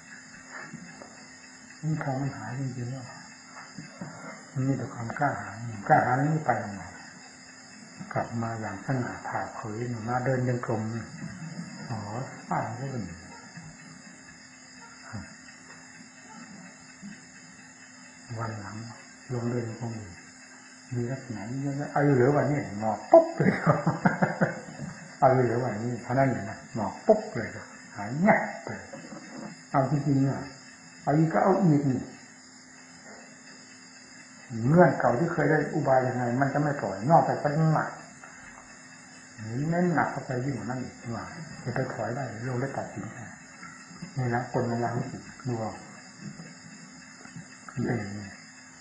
นี่เขาไม่หายจริงๆแล้วมันมีแต่ความกล้าหาญกล้าหาญนี่ไปยังไงกลับมาอย่างสง่าผ่าเผยมาเดินยังกลมอ๋อป้าก็เป็นวันหลังลงเดินคงมีลักษณะนี้เอาอยู่เหลือวันนี้หมอกปุ๊บเลยเอาอยู่เหลือวันนี้เท่านั้นเลยนะหมอกปุ๊บเลยหายแง่เลยเอาจริงๆเนี่ยเอาอีกก็เอาอีกนี่เงื่อนเก่าที่เคยได้อุบายยังไงมันจะไม่ปล่อยนอกไปก็หนักเน้นหนักเข้าไปยิ่งกว่านั้นอีกว่าจะไปถอยได้โลกได้ตัดสินนี่นะกลมายาวิจิตดูเอาเป็นอย่างนี้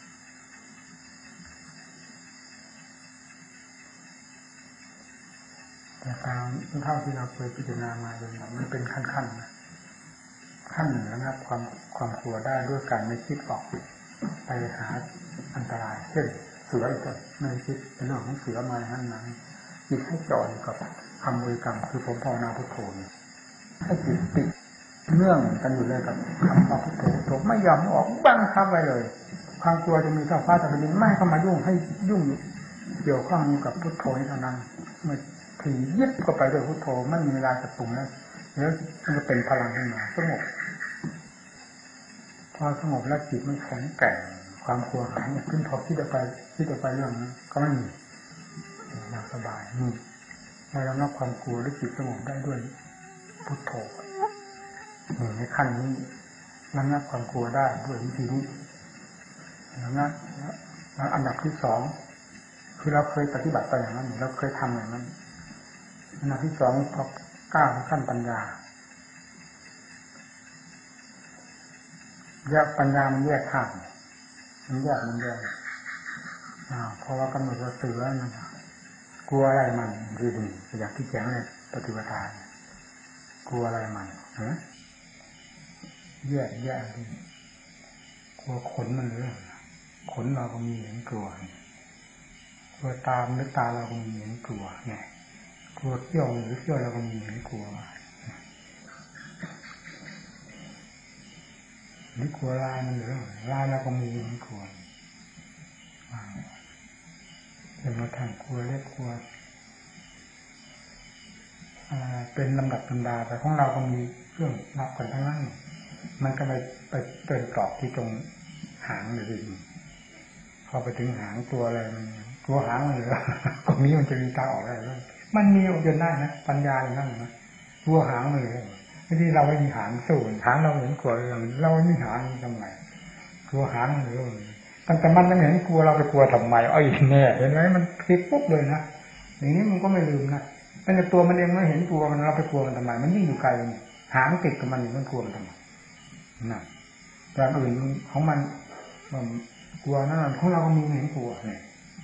แต่ตามเท่าที่เราเคยพิจารณามาอย่างนั้นมันเป็นขั้นๆนะขั้นหนึ่งนะครับความความกลัวได้ด้วยการไม่คิดออกไปหาอันตรายเช่นเสืออีกตัวไม่คิดเป็นเรื่องของเสือมาอย่างนั้นนั้นจิตให้จ่ออยู่กับคำบริกรรมคือผมภาวนาพุทโธให้จิตติดเนื่องกันอยู่เลยกับคำว่าพุทโธพุทโธไม่ยอมออกบังคับไว้เลยความกลัวจะมีเท่าฟ้าจะเป็นดินไม่เข้ามายุ่งให้ยุ่งเกี่ยวข้องกับพุทโธนี้เท่านั้นเมื่อถึงยึดเข้าไปด้วยพุทโธไม่มีเวลาจะปรุงแล้วแล้วมันจะเป็นพลังขึ้นมาสงบพอสงบแล้วจิตมันแข็งแกร่งความกลัวหายขึ้นพอคิดไปคิดไปเรื่องนั้นก็ไม่มีอย่างสบายนี่เราระงับความกลัวด้วยจิตสงบได้ด้วยพุทโธในขั้นนี้ระงับความกลัวได้ด้วยวิธีนี้ระงับอันดับที่สองคือเราเคยปฏิบัติไปอย่างนั้นเราเคยทำอย่างนั้นอันดับที่สองพอก้าวขั้นปัญญาแยกปัญญามันแยกข้างมันแยกมันแยกอ่าเพราะว่ากำหนดว่าเสือมันกลัวอะไรมันดีๆอย่างที่แจ้งในปฏิปทากลัวอะไรมันฮะแยกแยกดีกลัวขนมันหรือขนเราก็มีเห็นกลัวกลัวตามหรือตาเราก็มีเห็นกลัวเนี่ยกลัวเที่ยวหรือเที่ยวเราก็มีเห็นกลัวหรือกลัวลายมันหรือลายเราก็มีเห็นกลัวเป็นมาทางกลัวเล็กกลัวเป็นลำดับลำดาแต่ของเราก็มีเครื่องรับกันทั้งนั้นมันก็ไปไปเติมกรอบที่ตรงหางเลยดีพอไปถึงหางตัวอะไรมันตัวหางมันเหลือก็มีมันจะมีตาออกอะไรด้วยมันมีออกจนได้นะปัญญาอย่างนั้นนะตัวหางมันเหลือไม่ใช่เราไม่มีหางสู้หางเราเห็นกลัวเราไม่มีหางทำไมตัวหางมันเหลือตั้งแต่มันไม่เห็นกลัวเราไปกลัวทำไมเอ้ยแน่เห็นไหมมันคลิปปุ๊บเลยนะอย่างนี้มันก็ไม่ลืมนะตั้งแต่ตัวมันเองไม่เห็นกลัวมันเราไปกลัวมันทำไมมันยิ่งอยู่ไกลหางติดกับมันอยู่มันกลัวมันทำไมนะแต่อื่นของมันกลัวนั่นของเราก็มีเห็นกลัวเนี่ย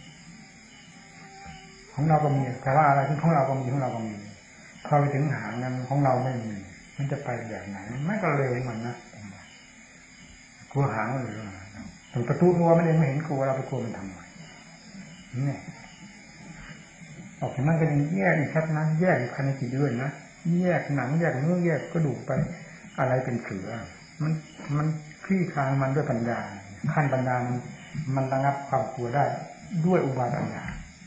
ของเราก็มีแต่ว่าอะไรที่ของเราก็มีของเราก็มีพอไปถึงหางนั้นของเราไม่มีมันจะไปแบบไหนไม่ก็เร็วเหมือนนะกลัวหางเลยถึงประตูรั้วมันเองไม่เห็นกลัวเราไปกลัวมันทำไมนี่ออกจากนั้นก็ยังแยกอีกชัดนะแยกอีกภายในจิตด้วยนะแยกหนังแยกเนื้อแยกกระดูกไปอะไรเป็นเสือมันมันคลี่คลายมันด้วยปัญญาขั้นปัญญามันมันระงับความกลัวได้ด้วยอุบายปัญญา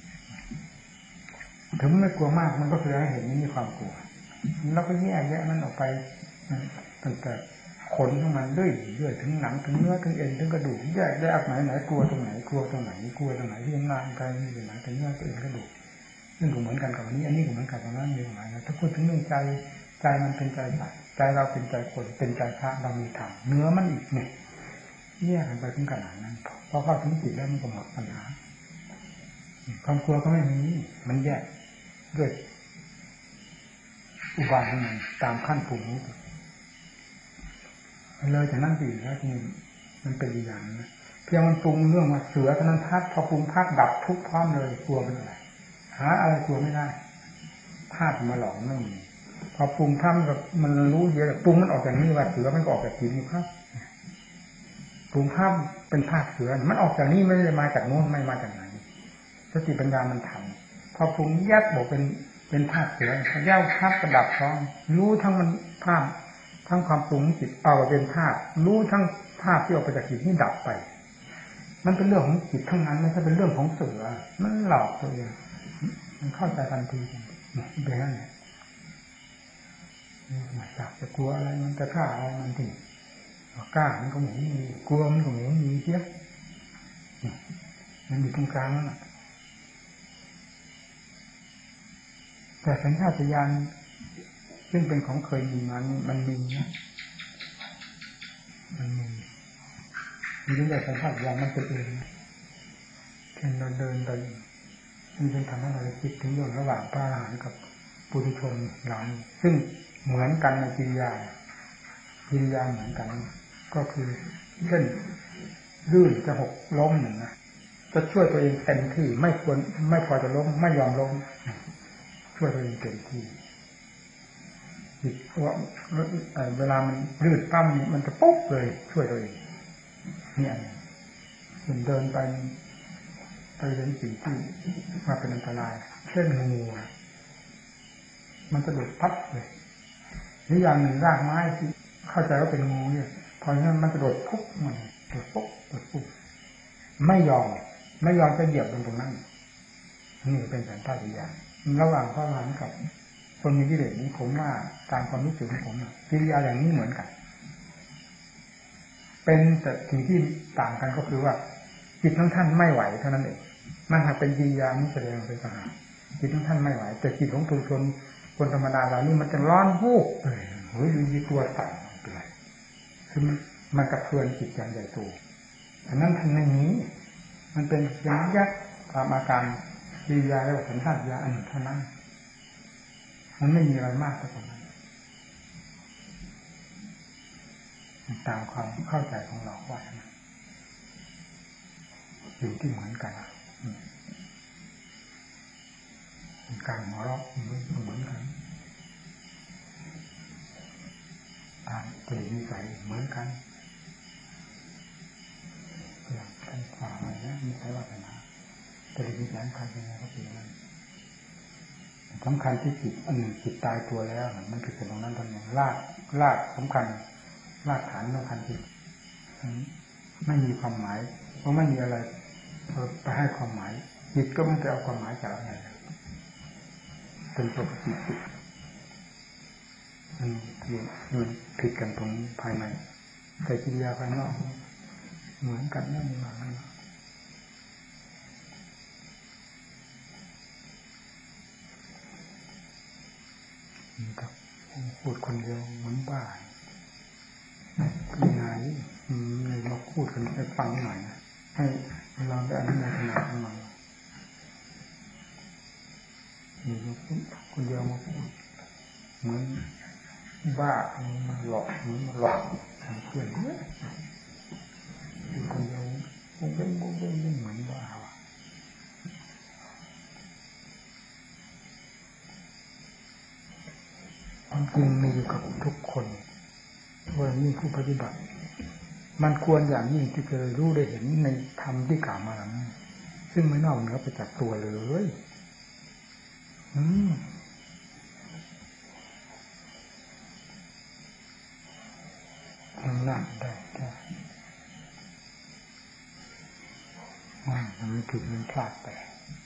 ถึงไม่กลัวมากมันก็แสดงให้เห็นนี่มีความกลัวแล้วก็แยกแยะมันออกไปตั้งแต่ขนของมันเรื่อยเรื่อยถึงหนังถึงเนื้อถึงเอ็นถึงกระดูกแยกแยกไหนไหนกลัวตรงไหนกลัวตรงไหนกลัวตรงไหนที่งานกายมีตรงไหนถึงเนื้อถึงเอ็นกระดูกซึ่งก็เหมือนกันกับอันนี้อันนี้ก็เหมือนกันกับนั้นมีตรงไหนนะถ้าพูดถึงเรื่องใจใจมันเป็นใจสัตว์ใจเราเป็นใจคนเป็นใจพระเรามีธรรมเนื้อมันอีกเนี่ยแยกกันไปถึงขนาดนั้นพอเข้าถึงจิตแล้วมันก็หมดปัญหาความกลัวก็ไม่มีมันแยกด้วยอุบายของมันตามขั้นภูมิเลยจากนั้นดีแล้วที่มันเป็นอย่างนั้นเพียงมันปรุงเรื่องว่าเสือเท่านั้นพักพอปรุงพักดับทุกพร้อมเลยกลัวเป็นอะไรหาอะไรกลัวไม่ได้ธาตุมาหลอกไม่มีพอปรุงพักแบบมันรู้เยอะปรุงมันออกจากนี้ว่าเสือมันก็ออกจากจิตนี่ครับปรุงภาพเป็นภาพเสือมันออกจากนี้ไม่ได้มาจากโน้นไม่มาจากไหนสติปัญญามันทำพอปรุงยัดบอกเป็นเป็นภาพเสือพอย่าภาพประดับท้องรู้ทั้งมันภาพทั้งความปรุงจิตเอาเป็นภาพรู้ทั้งภาพที่ออกไปจากจิตนี่ดับไปมันเป็นเรื่องของจิตทั้งนั้นไม่ใช่เป็นเรื่องของเสือมันหลอกตัวเองมันเข้าใจทันทีเป็นอย่างนั้นมาจากจะกลัวอะไรมันจะฆ่าอะไรมันถึงกล้ามันก็เหมือนมีกลัวมันก็เหมือนมีเทียบมันอยู่ตรงกลางนั่นแหละแต่สัญชาตญาณซึ่งเป็นของเคยมีมันมันมีนะมันมีมีเรื่องใหญ่สัมผัสอย่างมันเป็นเองเช่นเราเดินไปมันเป็นทางให้เราคิดถึงเรื่องระหว่างพระอรหันต์กับปุถุชนเหล่านี้ซึ่งเหมือนกันในกิริยากิริยาเหมือนกันก็คือเช่นลื่นจะหกล้มหนึ่งนะจะช่วยตัวเองเต็มที่ไม่ควรไม่พอจะล้มไม่ยอมล้มช่วยตัวเองเต็มที่จิตว่าเวลามันลื่นปั้มมันจะปุ๊บเลยช่วยตัวเองเนี่ยเดินไปไปเห็นสิ่งที่มาเป็นอันตรายเช่นงูมันจะโดดพับเลยหรืออย่างหนึ่งรากไม้ที่เข้าใจว่าเป็นงูเนี่ยพอนั้นมันจะโดดปุ๊บมันโดดปุ๊บโดดปุ๊บไม่ยอมไม่ยอมจะเหยียบลงตรงนั้นนี่เป็นสัญชาตญาณระหว่างพระอรหันต์กับคนมีกิเลสนี้ผมว่าตามความรู้สึกของผมกิริยาอย่างนี้เหมือนกันเป็นแต่สิ่งที่ต่างกันก็คือว่าจิตของท่านไม่ไหวเท่านั้นเองมันหากเป็นกิริยานี้แสดงเป็นสหายจิตของท่านไม่ไหวแต่จิตของตัวชนคนธรรมดาเรานี่มันจะร้อนวูบเลยเฮ้ยมีตัวสั่นเลยคือมันมันกระเทือนจิตอย่างใหญ่โตอันนั้นทันในนี้มันเป็นอย่างยักษ์ตามอาการกิริยาและสัญชาตญาณอันหนึ่งเท่านั้นมันไม่มีอะไรมากเท่านั้นตามความเข้าใจของเราว่าอยู่ที่เหมือนกันการหัวเราะเหมือนกันตามเจตนิสัยเหมือนกันอย่างการฝ่าอะไรนะมีใครว่ากันนะแต่ในแสงใครเป็นไงก็เป็นอย่างนั้นสำคัญที่จิตอันหนึ่งจิตตายตัวแล้วมันคือตรงนั้นตรงนี้รากรากสำคัญรากฐานสำคัญที่ไม่มีความหมายเพราะไม่มีอะไรไปให้ความหมายจิตก็ไม่ไปเอาความหมายจากอะไรเป็นปกติจิตมันมันผิดกันตรงภายในแต่กิริยาภายนอกเหมือนกันนั่นมาครับพูดคนเดียวเหมือนบ้าพี่นายเราพูดกันให้ฟังหน่อยนะให้เราได้อนุโมทนาทั้งหมดมีคนเดียวมาพูดเหมือนบ้ามันหลอกเหมือนหลอกเพื่อนเนี่ยมีคนเดียวคงเป็นคงเป็นเหมือนบ้าความจริงมีอยู่กับทุกคนว่านี่ผู้ปฏิบัติมันควรอย่างยิ่งที่จะรู้ได้เห็นในธรรมที่กล่าวมาแล้วซึ่งไม่นอกเหนือไปจากตัวเลยอืมทำนั่นได้ได้ว่ามันผิดมันพลาดไป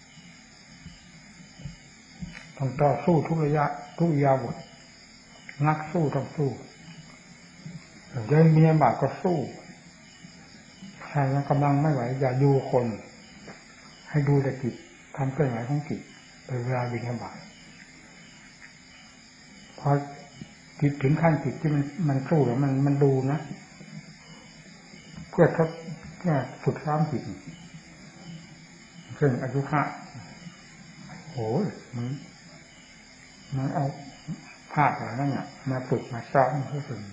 ต้องต่อสู้ทุกระยะทุกยาบทนักสู้ต้องสู้เดินมีบาทก็สู้ใครกำลังไม่ไหวอย่าดูคนให้ดูแต่จิตทำเคลื่อนไหวของจิตเป็นเวลาบิณฑบาตพอจิตถึงขั้นจิตที่มันมันสู้แล้วมันมันดูนะเพื่อทดเพื่อฝึกซ้อมจิตเช่นอายุพระโอ้ยมันมันเอาภาพอะไรนั่นเนี่ยมาฝึกมาซ้อมเพื่อฝึก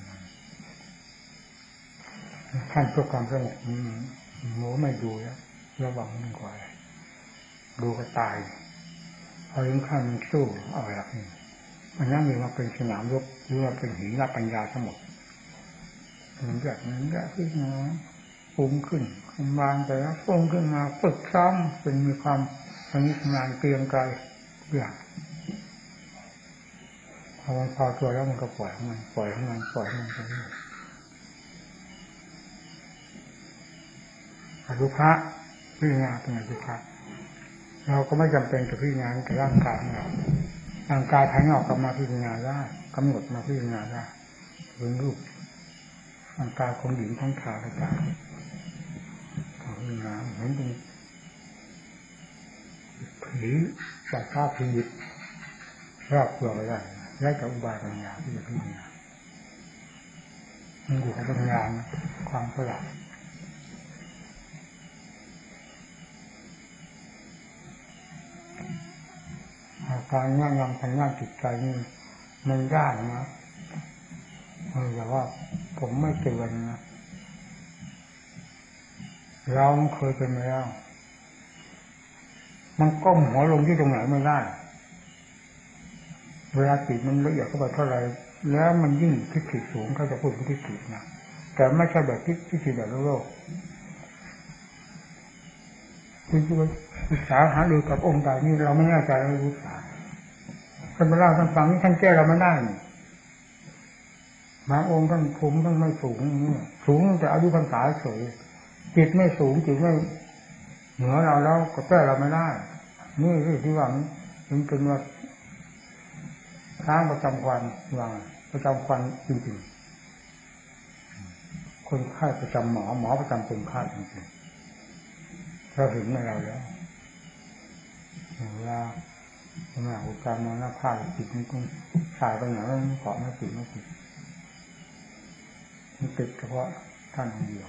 ขั้นเพื่อความสงบโม้ไม่ดูแล้วระวังมันกว่าดูก็ตายพอถึงขั้นสู้เอาหลักนี่มันนั่งอยู่มาเป็นสนามรบหรือว่าเป็นหินรับปัญญาทั้งหมดเหมือนแบบนั้นก็ขึ้นมาปุ่มขึ้นวางไปแล้วปุ่มขึ้นมาฝึกซ้อมเป็นมีความสนิทสนานเกรียงไกรเรื่องพอมันพอตัวแล้วมันก็ปล่อยของมันปล่อยของมันปล่อยของมันไปเรื่อยอรูปะพิจารณาเป็นอรูปะเราก็ไม่จำเป็นจะพิจารณาแต่ร่างกายของเราร่างกายภายนอกก็มาพิจารณาได้กำหนดมาพิจารณาได้เป็นรูปร่างกายของหญิงทั้งขาและตาพิจารณาเห็นเป็นผีจากภาพพิจิตรรอบตัวไปได้ได้กับอุบายปัญญาที่จะพิจารณามันอยู่กับปัญญาความฉลาดการย่างยังพันย่างจิตใจนี่มันยากนะเออแต่ว่าผมไม่เตือนนะเราเคยเป็นมาแล้วมันก้มหัวลงที่ตรงไหนไม่ได้เวลาจิตมันละเอียดเข้าไปเท่าไรแล้วมันยิ่งทิฏฐิสูงเขาจะพูดทิฏฐินะแต่ไม่ใช่แบบทิฏฐิแบบโลกคือศึกษาหาดูกับองค์ใดนี่เราไม่แน่ใจเราศึกษาท่านไปเล่าท่านฟังนี่ท่านแก้เราไม่ได้บางองค์ท่านภูมิท่านไม่สูงสูงแต่อายุพรรษาเฉยจิตไม่สูงจิตไม่เหนือเราแล้วก็แก้เราไม่ได้นี่คือที่ว่ามันเป็นว่าช้างประจำควันว่าประจำควันจริงๆคนไข้ประจำหมอหมอประจำคนไข้จริงๆเราเห็นในเราแล้วเวลาเวลาอุจจาระหน้าผ้าจิตมันต้องสายไปไหนมันเกาะไม่ติดไม่ติดมันติดเฉพาะท่านคนเดียว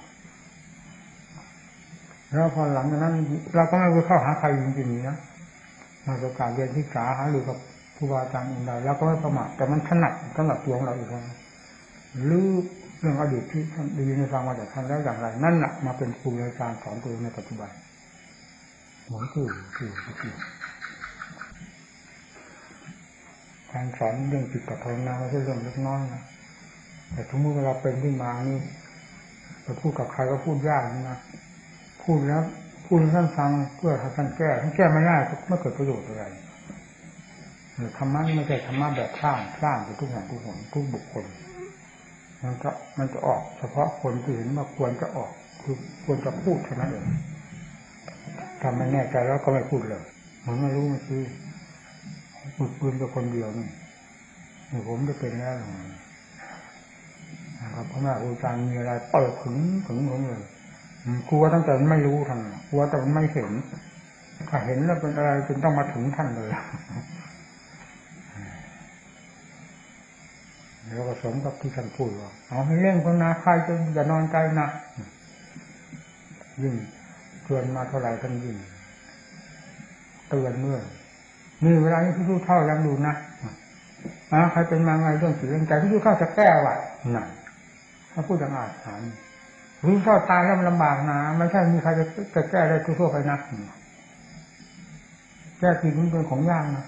แล้วพอหลังจากนั้นเราก็ไม่ไปเข้าหาใครจริงๆนะมาประกาศเรียนศึกษาหาหรือกับครูบาอาจารย์องค์ใดแล้วก็ไม่ประมาทแต่มันถนัดสำหรับตัวของเราอีกแล้วหรือเรื่องอดีตที่ท่านได้ยินได้ฟังมาจากท่านแล้วอย่างไรนั่นแหละมาเป็นครูอาจารย์สอนตัวในปัจจุบันหมอนคือคือคือการสอนเรื่องจิตกับภาวนาไม่ใช่เรื่องเล็กน้อยนะแต่ทุกเมื่อเราเป็นขึ้นมานี่จะพูดกับใครก็พูดยากนะพูดแล้วพูดให้ท่านฟังเพื่อให้ท่านแก้ท่านแก้ไม่ได้ก็ไม่เกิดประโยชน์อะไรธรรมะนี่ไม่ใช่ธรรมะแบบสร้างสร้างไปทุกแห่งทุกหนทุกบุคคลมันจะมันจะออกเฉพาะคนที่เห็นว่าควรจะออกคือควรจะพูดเท่านั้นเองทำไม่แน่ใจแล้วก็ไม่พูดเลยผมไม่รู้มันคือพูดปืนกับคนเดียวนี่ผมจะเป็นแล้วนะครับเพราะว่าอาจารย์มีอะไรเปิดถึงถึงผมเลยกลัวตั้งแต่ไม่รู้ท่านกลัวแต่ไม่เห็นถ้าเห็นแล้วเป็นอะไรจนต้องมาถึงท่านเลยแล้วก็สมกับที่ท่านพูดว่าเอาให้เร่งภาวนาใครจะอย่านอนใจนะยิ่งเตือนมาเท่าไหร่ท่านยิ่งเตือนเมื่อนี่เวลานี้พี่รู้เท่ายังดูนะอ่าใครเป็นมาไงเรื่องจิตเรื่องใจพี่รู้เท่าจะแก้ไว้น่ะถ้าพูดอย่างอาถรรพ์รู้เท่าตายแล้วมันลำบากนะไม่ใช่มีใครจะจะแก้ได้ทั่วไปนะแก้จิตมันเป็นของยากนะ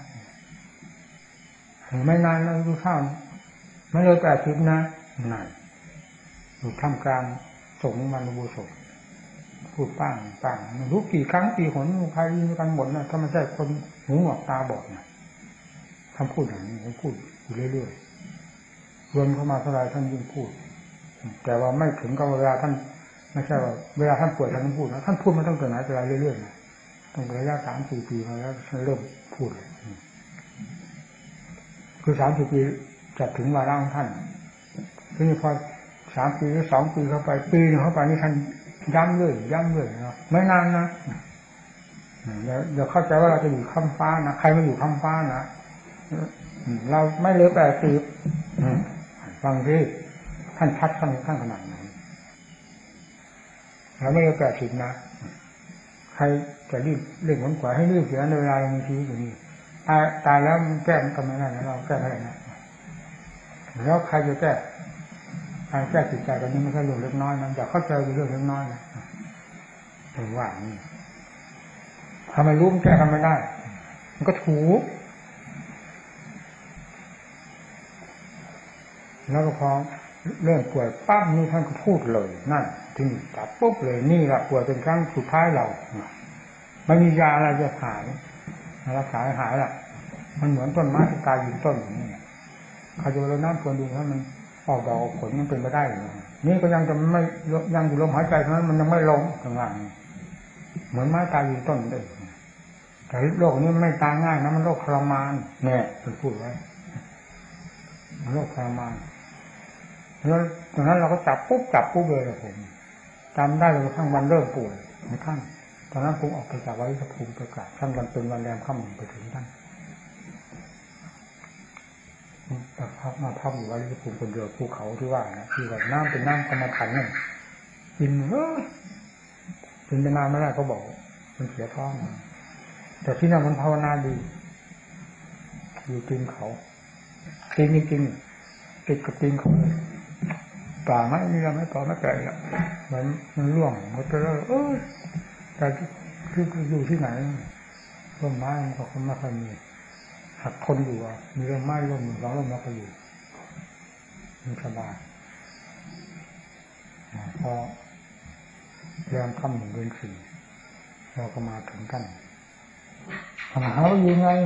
ไม่นานแล้วรู้เท่าไม่เลยแต่ทิพย์นะนั่นอยู่ท่ามกลางสงฆ์มันบูชกพูดป้างป้างไม่รู้กี่ครั้งกี่หนใครยิงกันหมดนะถ้าไม่ใช่คนหูหนวกตาบอดนะท่านพูดอย่างนี้ท่านพูดอยู่เรื่อยๆรวมเข้ามาเท่าไรท่านยิ่งพูดแต่ว่าไม่ถึงกับเวลาท่านไม่ใช่ว่าเวลาท่านป่วยท่านพูดนะท่านพูดมาตั้งแต่ไหนแต่ไรเรื่อยๆนะตั้งแต่ระยะสามสี่ปีมาแล้วท่านเริ่มพูดเลยคือสามสี่ปีจะถึงวาระของท่านทีนี้พอสามปีหรือสองปีเข้าไปปีหนึ่งเข้าไปนี่ท่านย้ำเลยย้ำเลยนะไม่นานนะเดี๋ยวเดี๋ยวเข้าใจว่าเราจะอยู่ข้ามฟ้านะใครไม่อยู่ข้ามฟ้านะเราไม่เหลือแปดสิบฟังที่ท่านชัดท่านท่านขนาดไหนเราไม่เหลือแปดสิบนะใครจะรีบเร่งขวนขวายให้รีบเสียในเวลาเรามีชีวิตอยู่นี่ตายตายแล้วมันแก้ทำไม่ได้นะเราแก้ไม่ได้นะแล้วใครจะแก้การแก้จิตใจกันนี้ไม่ใช่เรื่องเล็กน้อยนะอย่าเข้าใจเรื่องเล็กน้อยนะถึงว่านี่ทำไมรู้มันแก้กันไม่ได้มันก็ถูกแล้วก็พอเรื่องป่วยปั๊บนี่ท่านก็พูดเลยนั่นถึงจับปุ๊บเลยนี่แหละป่วยเป็นครั้งสุดท้ายเราไม่มียาอะไรจะหายรักษาหายละมันเหมือนต้นไม้ที่ตายอยู่ต้นอย่างนี้ใครจะเอาน้ำพรวนดินให้มันออกดอกออกผลมันเป็นไปได้หรือนี่ก็ยังจะไม่ยังอยู่ลมหายใจเพราะนั้นมันยังไม่ลงข้างล่างเหมือนไม้ตายอยู่ต้นเลยแต่โรคนี้ไม่ตายง่ายนะมันโรคทรมานเนี่ยเป็นพูดไว้มันโรคทรมานแล้วตอนนั้นเราก็จับปุ๊บจับปุ๊บเลยเลยผมจำได้เลยทั้งวันเริ่มป่วยของท่านตอนนั้นผมออกไปจากวัดภูมิประกาศท่านวันเป็นวันแรมค่ำไปถึงท่านแต่พักมาพักอยู่ว่าที่ภูมิคนเดียวภูเขาที่ว่านะคือแบบน้ำเป็นน้ำกรรมฐานเนี่ยกินเออกินไปนานไม่ได้เขาบอกมันเสียท้องแต่ที่นั่นมันภาวนาดีอยู่ตีนเขาจริงจริงติดกับตีนเขาป่าไม้นี่เราไม่ต่อไม่แก่ละมันมันร่วงมันจะเออแต่คืออยู่ที่ไหนต้นไม้มันก็ไม่ค่อยมีหักคนอยู่อ่ะมีเรื่องไม้ร่มร้องร่มแล้วก็อยู่มันสบายพอเรียนค่ำหนึ่งเดือนสี่เราก็มาถึงกันปัญหาว่ายังไง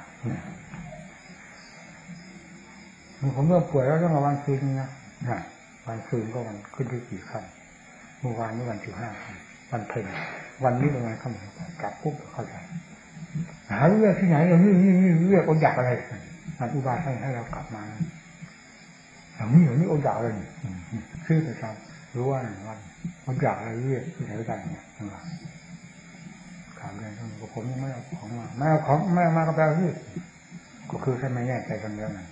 มันผมเริ่มป่วยแล้วต้องมาวันคืนนะวันคืนก็วันขึ้นที่สี่ขั้นเมื่อวานนี้วันที่ห้าวันเพ็ญวันนี้เป็นวันค่ำกลับปุ๊บเข้าใจหาเรื่องที่ไหนเราเรื่องนี้เรื่องอดอยากอะไรมันอุบายให้ให้เรากลับมาอย่างนี้อย่างนี้อดอยากเลยชื่อไปครับรู้ว่าวันอดอยากอะไรเรื่องที่ไหนกันเนี่ยนะครับถามเลยผมยังไม่เอาของมาไม่เอาของไม่มาก็แปลว่าที่ก็คือแค่ไม่แน่ใจกันเรื่องนั้น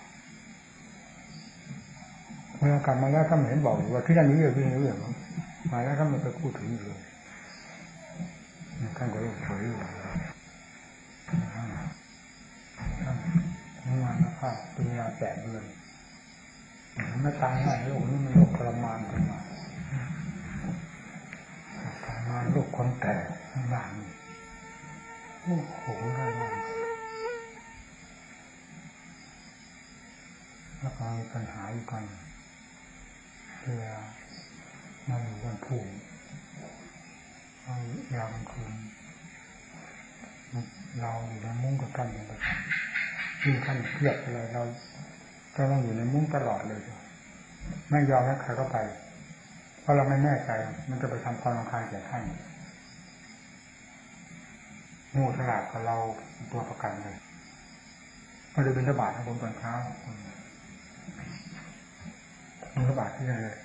เมื่อกลับมาแล้วถ้าเห็นบอกว่าที่นั่นนี้เรื่องนี้เรื่องมาแล้วถ้ามันไปพูดถึงเลยท่านก็รู้เฉยอยู่เมื่อวานนะครับปัญญาแปดเดือนไม่ตายง่ายโลกนี้มันโลกทรมานขึ้นมาทรมานโลกคนแก่ข้างล่างโอ้โหได้มากแล้วก็มีปัญหาอยู่กันเพื่อมาอยู่วันผู้เอายาวกลางคืนเราอยู่ในมุ้งกับท่านอย่างไรยิ่งท่านเครียดอะไรเราก็ต้องอยู่ในมุ้งตลอดเลยไม่ยอมให้ใครเข้าไปเพราะเราไม่แน่ใจมันจะไปทำความรำคาญแก่ท่านโง่ฉลาดกับเราตัวประกันเลยมาดูบิณฑบาตนะผมตอนเช้าบิณฑบาตที่ไหนเลย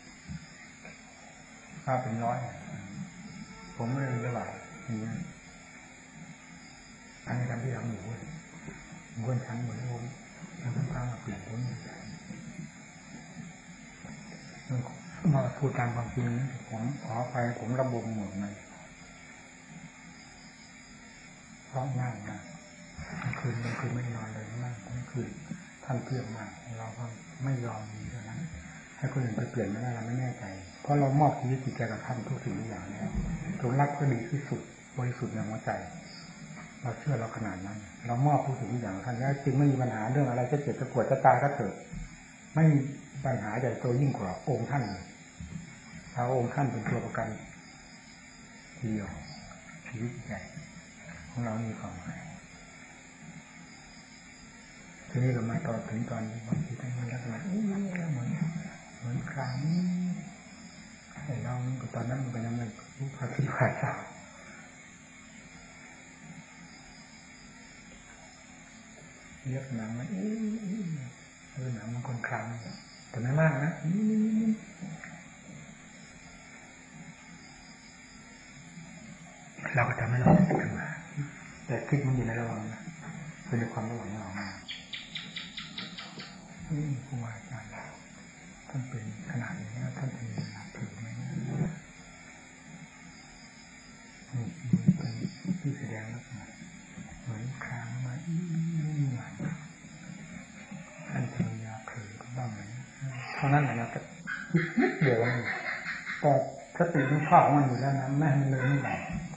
ค่าเป็นร้อยผมไม่ได้บิณฑบาตอย่างนี้อันนี้การที่ทำอยู่เพื่อนชั้นเหมือนผมแล้วท่านพามาเปลี่ยนผมมาพูดตามความจริงผมขอไปผมระบมหมดเลยเพราะง่ายนะคืนมันคืนไม่นอนเลยนั่งทั้งคืนท่านเพียงมากเราก็ไม่ยอมมีเท่านั้นให้คนอื่นไปเปลี่ยนไม่ได้เราไม่แน่ใจเพราะเรามอบชีวิตจิตใจกับท่านทุกสิ่งทุกอย่างแล้วจงรักก็ดีที่สุดบริสุทธิ์ในหัวใจเราเชื่อเราขนาดนั้นเรามอบทุกสิ่งทุกอย่างท่านแล้วจึงไม่มีปัญหาเรื่องอะไรจะเจ็บจะปวดจะตายก็เถิดไม่มีปัญหาใหญ่โตยิ่งกว่าองค์ท่านเลยพระองค์ท่านเป็นตัวประกันทีเดียวชีวิตใจของเรามีความหมายทีนี้เรามาต่อถึงตอนบางทีท่านมันลักษณะเหมือนเหมือนครั้งแต่เราตอนนั้นมันก็ยังไม่รู้ภาษีภาษาเรียกหนังมันเออหนังมันคนครั้งแต่ไม่มากนะเราก็ทำให้เราขึ้นมาแต่คิดมันอยู่ในระหว่างนะเป็นในความระหว่างเรามานี่ครูอาจารย์ท่านเป็นขนาดนี้ท่านเป็นหลักถือไหมนี่เป็นที่แสดงแล้วเหมือนครั้งมาอีหลังท่านเป็นยาถือบ้างไหมเท่านั้นแหละนะแต่นิดเดียวนี่แต่สติมันครอบมันอยู่แล้วนะไม่ให้มันเลยไม่ไหว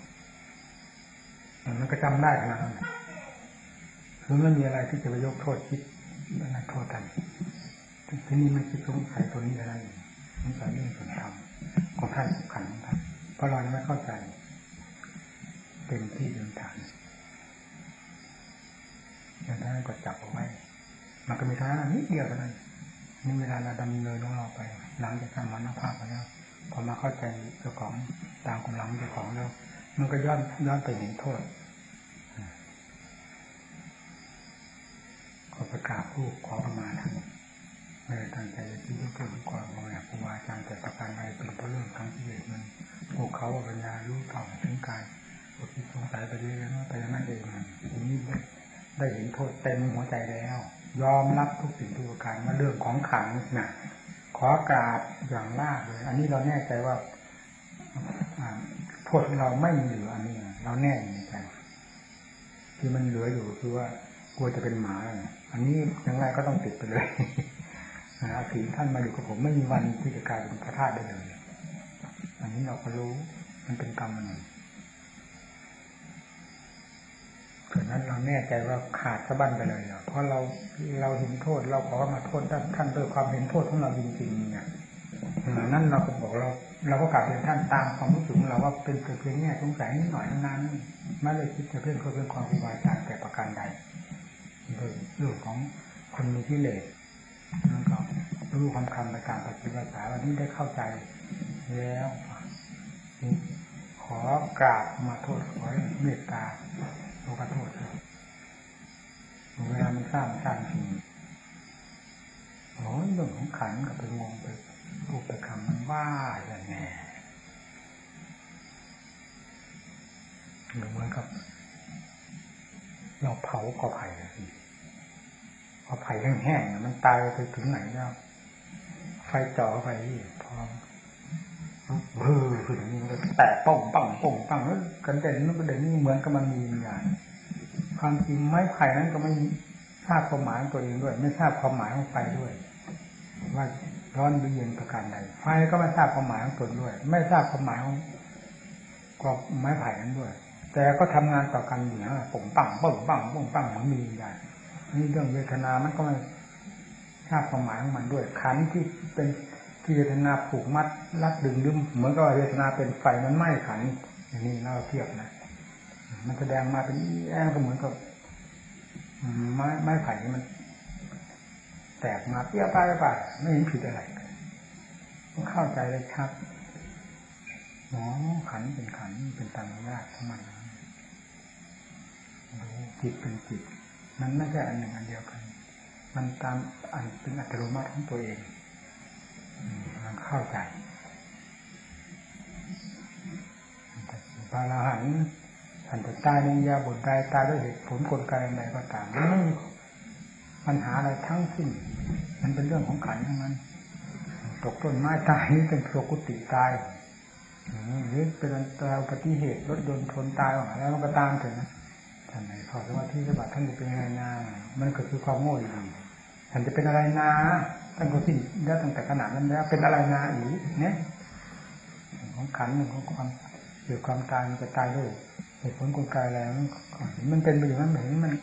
มันก็จำได้ขนาดนั้นคือไม่มีอะไรที่จะไปยกโทษคิดนักโทษกันที่นี่มันคิดสงสัยตัวนี้อะไรสงสัยเรื่องส่วนธรรมของท่านสำคัญของท่านเพราะเราไม่เข้าใจเต็มที่เต็มฐานอย่างนั้นก็จับเอาไว้มันก็มีเท่านั้นนิดเดียวเท่านั้นนี่เวลาเราดำเนินของเราไปหลังจากทำมันนักภาพไปแล้วพอมาเข้าใจเจ้าของตามกำลังเจ้าของแล้วมันก็ย้อนย้อนไปเห็นโทษก็ประกาศรูปขอประมาณท่านไม่ได้ตั้งใจจะคิดเรื่องก่อนว่าอยากครูบาอาจารย์แต่ประการใดเป็นเพราะเรื่องทั้งที่เหตุมันพวกเขาปัญญารู้เท่าถึงกายพวกที่สงสัยไปเรื่อยๆไปนั่นเองทีนี้ได้เห็นโทษเต็มหัวใจแล้วยอมรับทุกสิ่งทุกประการว่าเรื่องของขันนะขอกราบอย่างมากเลยอันนี้เราแน่ใจว่าโทษของเราไม่มีเหลืออันนี้เราแน่อยู่ในใจที่มันเหลืออยู่คือว่ากลัวจะเป็นหมาอันนี้ยังไงก็ต้องติดไปเลยนะถึงท่านมาอยู่กับผมไม่มีวันที่จะกลายเป็นพระธาตุได้เลยอันนี้เราก็รู้มันเป็นกรรมมันฉะนั้นเราแน่ใจว่าขาดสะบั้นไปเลยเพราะเราเราเห็นโทษเราขอมาโทษท่านด้วยความเห็นโทษของเราจริงๆเนี่ยนั้นเราก็บอกเราเราก็กลับเรียนท่านตามความรู้สึกของเราว่าเป็นเพียงแง่สงสัยนิดหน่อยเท่านั้นไม่ได้คิดจะเพื่อนเขาเป็นความครูบาอาจารย์แต่ประการใดเรื่องของคนมีกิเลสนั่นก็รู้ความคำในการปฏิบัติสายวันนี้ได้เข้าใจแล้วขอกราบมาโทษขอเมตตาขอโทษเวลามันสร้างสร้างจริงโอ้ยเรื่องของขันกับไปงงไปพูดไปคำมันว่าอย่างแน่เหมือนกับเราเผากอไผ่สิกอไผ่แห้งๆมันตายไปถึงไหนแล้วไฟจ่อไปที่พอเฮ้อคืออย่างนี้มันแตกป่องปังป่องปังแล้วกันเด่นนั่นประเด็นนี้เหมือนกับมันมีอย่างความจริงไม้ไผ่นั้นก็ไม่ทราบความหมายของตัวเองด้วยไม่ทราบความหมายของไฟด้วยว่าร้อนหรือเย็นประการใดไฟก็ไม่ทราบความหมายของตนด้วยไม่ทราบความหมายของกอบไม้ไผ่นั้นด้วยแต่ก็ทำงานต่อกันอยู่นะป่องปังป่องปังป่องปังมันมีอย่างนี่เรื่องเวทนามันก็ไม่ทราบความหมายของมันด้วยขันที่เป็นที่เวทนาผูกมัดรัดดึงดึงเหมือนกับเวทนาเป็นไฟมันไหม้ขันอย่างนี้เราเทียบนะมันแสดงมาเป็นแอ้งก็เหมือนกับไม้ไม้ไผ่ที่มันแตกมาเปี้ยป้ายป้ายไม่เห็นผิดอะไรต้องเข้าใจเลยครับอ๋อขันเป็นขันเป็นตามยากของมันจิตเป็นจิตมันไม่ใช่อันหนึ่งอันเดียวกันมันตามอันเป็นอัตโนมัติของตัวเองมันเข้าใจพระอรหันต์ท่านจะตายในยาบทใดตายด้วยเหตุผลกลไกอะไรก็ตามมันไม่มีปัญหาอะไรทั้งสิ้นมันเป็นเรื่องของขันทั้งนั้นตกต้นไม้ตายนี่เป็นโศกุติตายหรือเป็นอันตรายอุบัติเหตุรถยนต์ชนตายออกมาแล้วมันก็ตามถึงท่านไหนขอสมาธิสบัติท่านจะเป็นอะไรนามันก็คือความโง่ดีท่านจะเป็นอะไรนาท่านก็สิ้นแล้วตั้งแต่ขนาดนั้นแล้วเป็นอะไรนาอีกเนี่ยของขันของความเกิดความตายมันจะตายด้วยเหตุผลกลไกอะไรมันเป็นไปอย่างนั้นเห็นมัน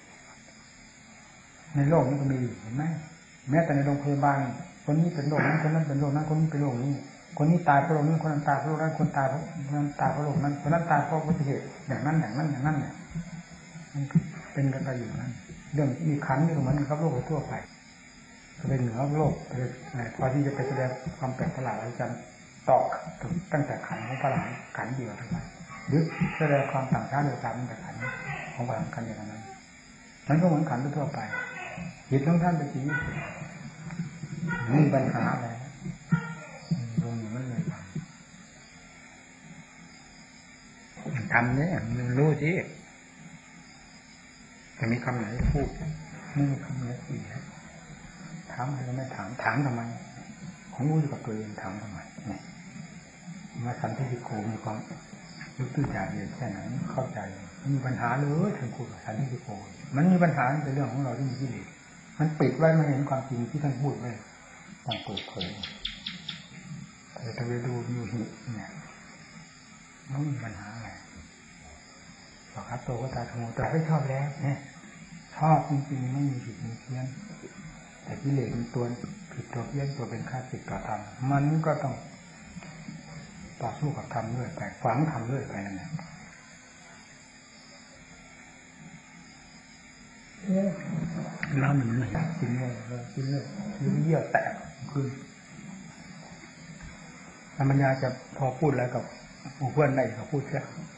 ในโลกนี้ก็มีเห็นไหมแม้แต่ในโรงพยาบาลคนนี้เป็นโรคนั้นคนนั้นเป็นโรคนั้นคนนี้เป็นโรคนี้คนนี้ตายเพราะโรคนี้คนนั้นตายเพราะโรคนั้นคนตายเพราะนั้นตายเพราะโรคนั้นคนนั้นตายเพราะอุบัติเหตุอย่างนั้นอย่างนั้นอย่างนั้นเนี่ยมันเป็นกันไปอยู่นั้นเรื่องมีขันอยู่เหมือนกับโลกทั่วไปก็เป็นเหนือโลกพอที่จะไปแสดงความแปลกประหลาดอะไรกันต่อตั้งแต่ขันของประหลาดขันเดียวเท่านั้นหรือแสดงความต่างชาติโดยการตั้งแต่ขันของประหลาดกันอย่างนั้นนั้นก็เหมือนขันทั่วไปจิตของท่านเป็นจิตไม่มีปัญหาอะไรรวมอยู่นั่นเลยทำเนี่ยรู้สิจะมีคำไหนพูดไม่มีคำไหนพูดถามอะไรก็ไม่ถามถามทำไมของรู้อยู่กับตัวเองถามทำไมเนี่ยมาสันติโกมีความรู้ตื้อจ่าเรียนแค่ไหนเข้าใจมันมีปัญหาเลยถึงคุณสันติโกมันมีปัญหาเป็นเรื่องของเราที่มีกิเลสมันปิดไว้ไม่เห็นความจริงที่ท่านพูดไว้ต้องเปิดเผยแต่ถ้าไปดูอยู่หิเนี่ยมันมีปัญหาอะไรหรอกครับตัวก็ตาธรรมแต่ไม่ชอบแล้วเนี่ยชอบจริงๆไม่มีผิดมีเพี้ยนแต่กิเลสมันตัวผิดตัวเพี้ยนตัวเป็นข้าศึกต่อธรรมมันก็ต้องต่อสู้กับธรรมด้วยแต่ฝังธรรมด้วยไปนั่นแหละน้ำมันไหนกินเลยกินเลยยิ้มเยี่ยวแตกขึ้นธรรมญาจะพอพูดแล้วกับเพื่อนได้ก็พูดแค่